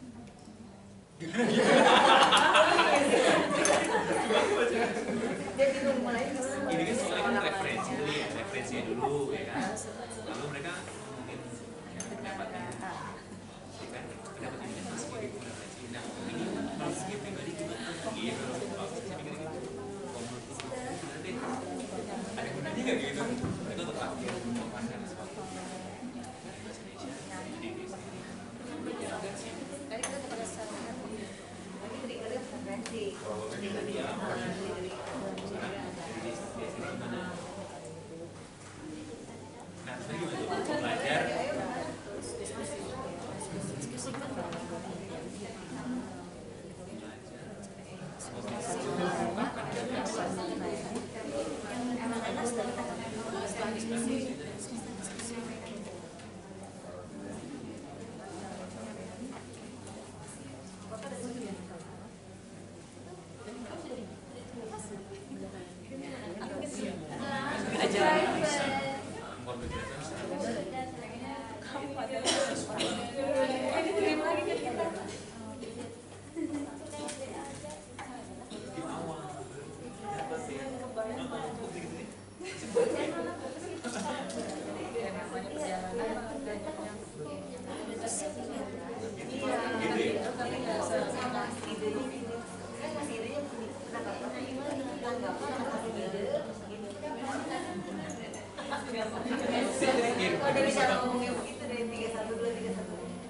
Kalau dia bicara ngomongnya begitu dari tiga satu dua tiga satu.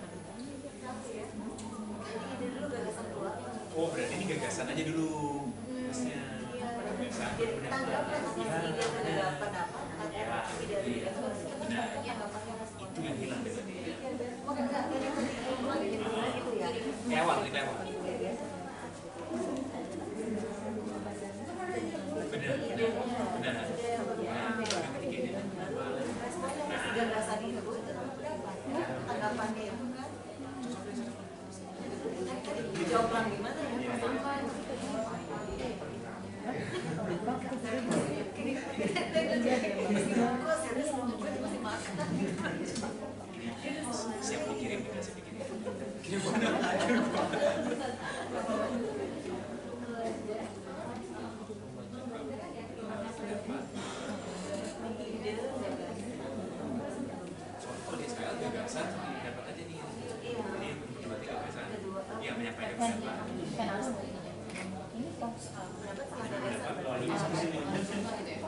Oh berarti ini gagasan aja dulu. Maksudnya gagasan. Tanggapan ide pendapat apa? Ya, benar. Itu yang hilang dari dia. Lewat, ini lewat. Benar, benar, benar. Gagasan itu tanggapannya itu kan jawab lang gimana ya? Kok serius gue masih makan? Siap dikirim, siap dikirim. Kirim mana? Soalnya di Israel gagasan dapat aja nih. Ini berarti gagasan. Iya menyampaikan pendapat. Kan harus ini fokus Pendapat melalui diskusi.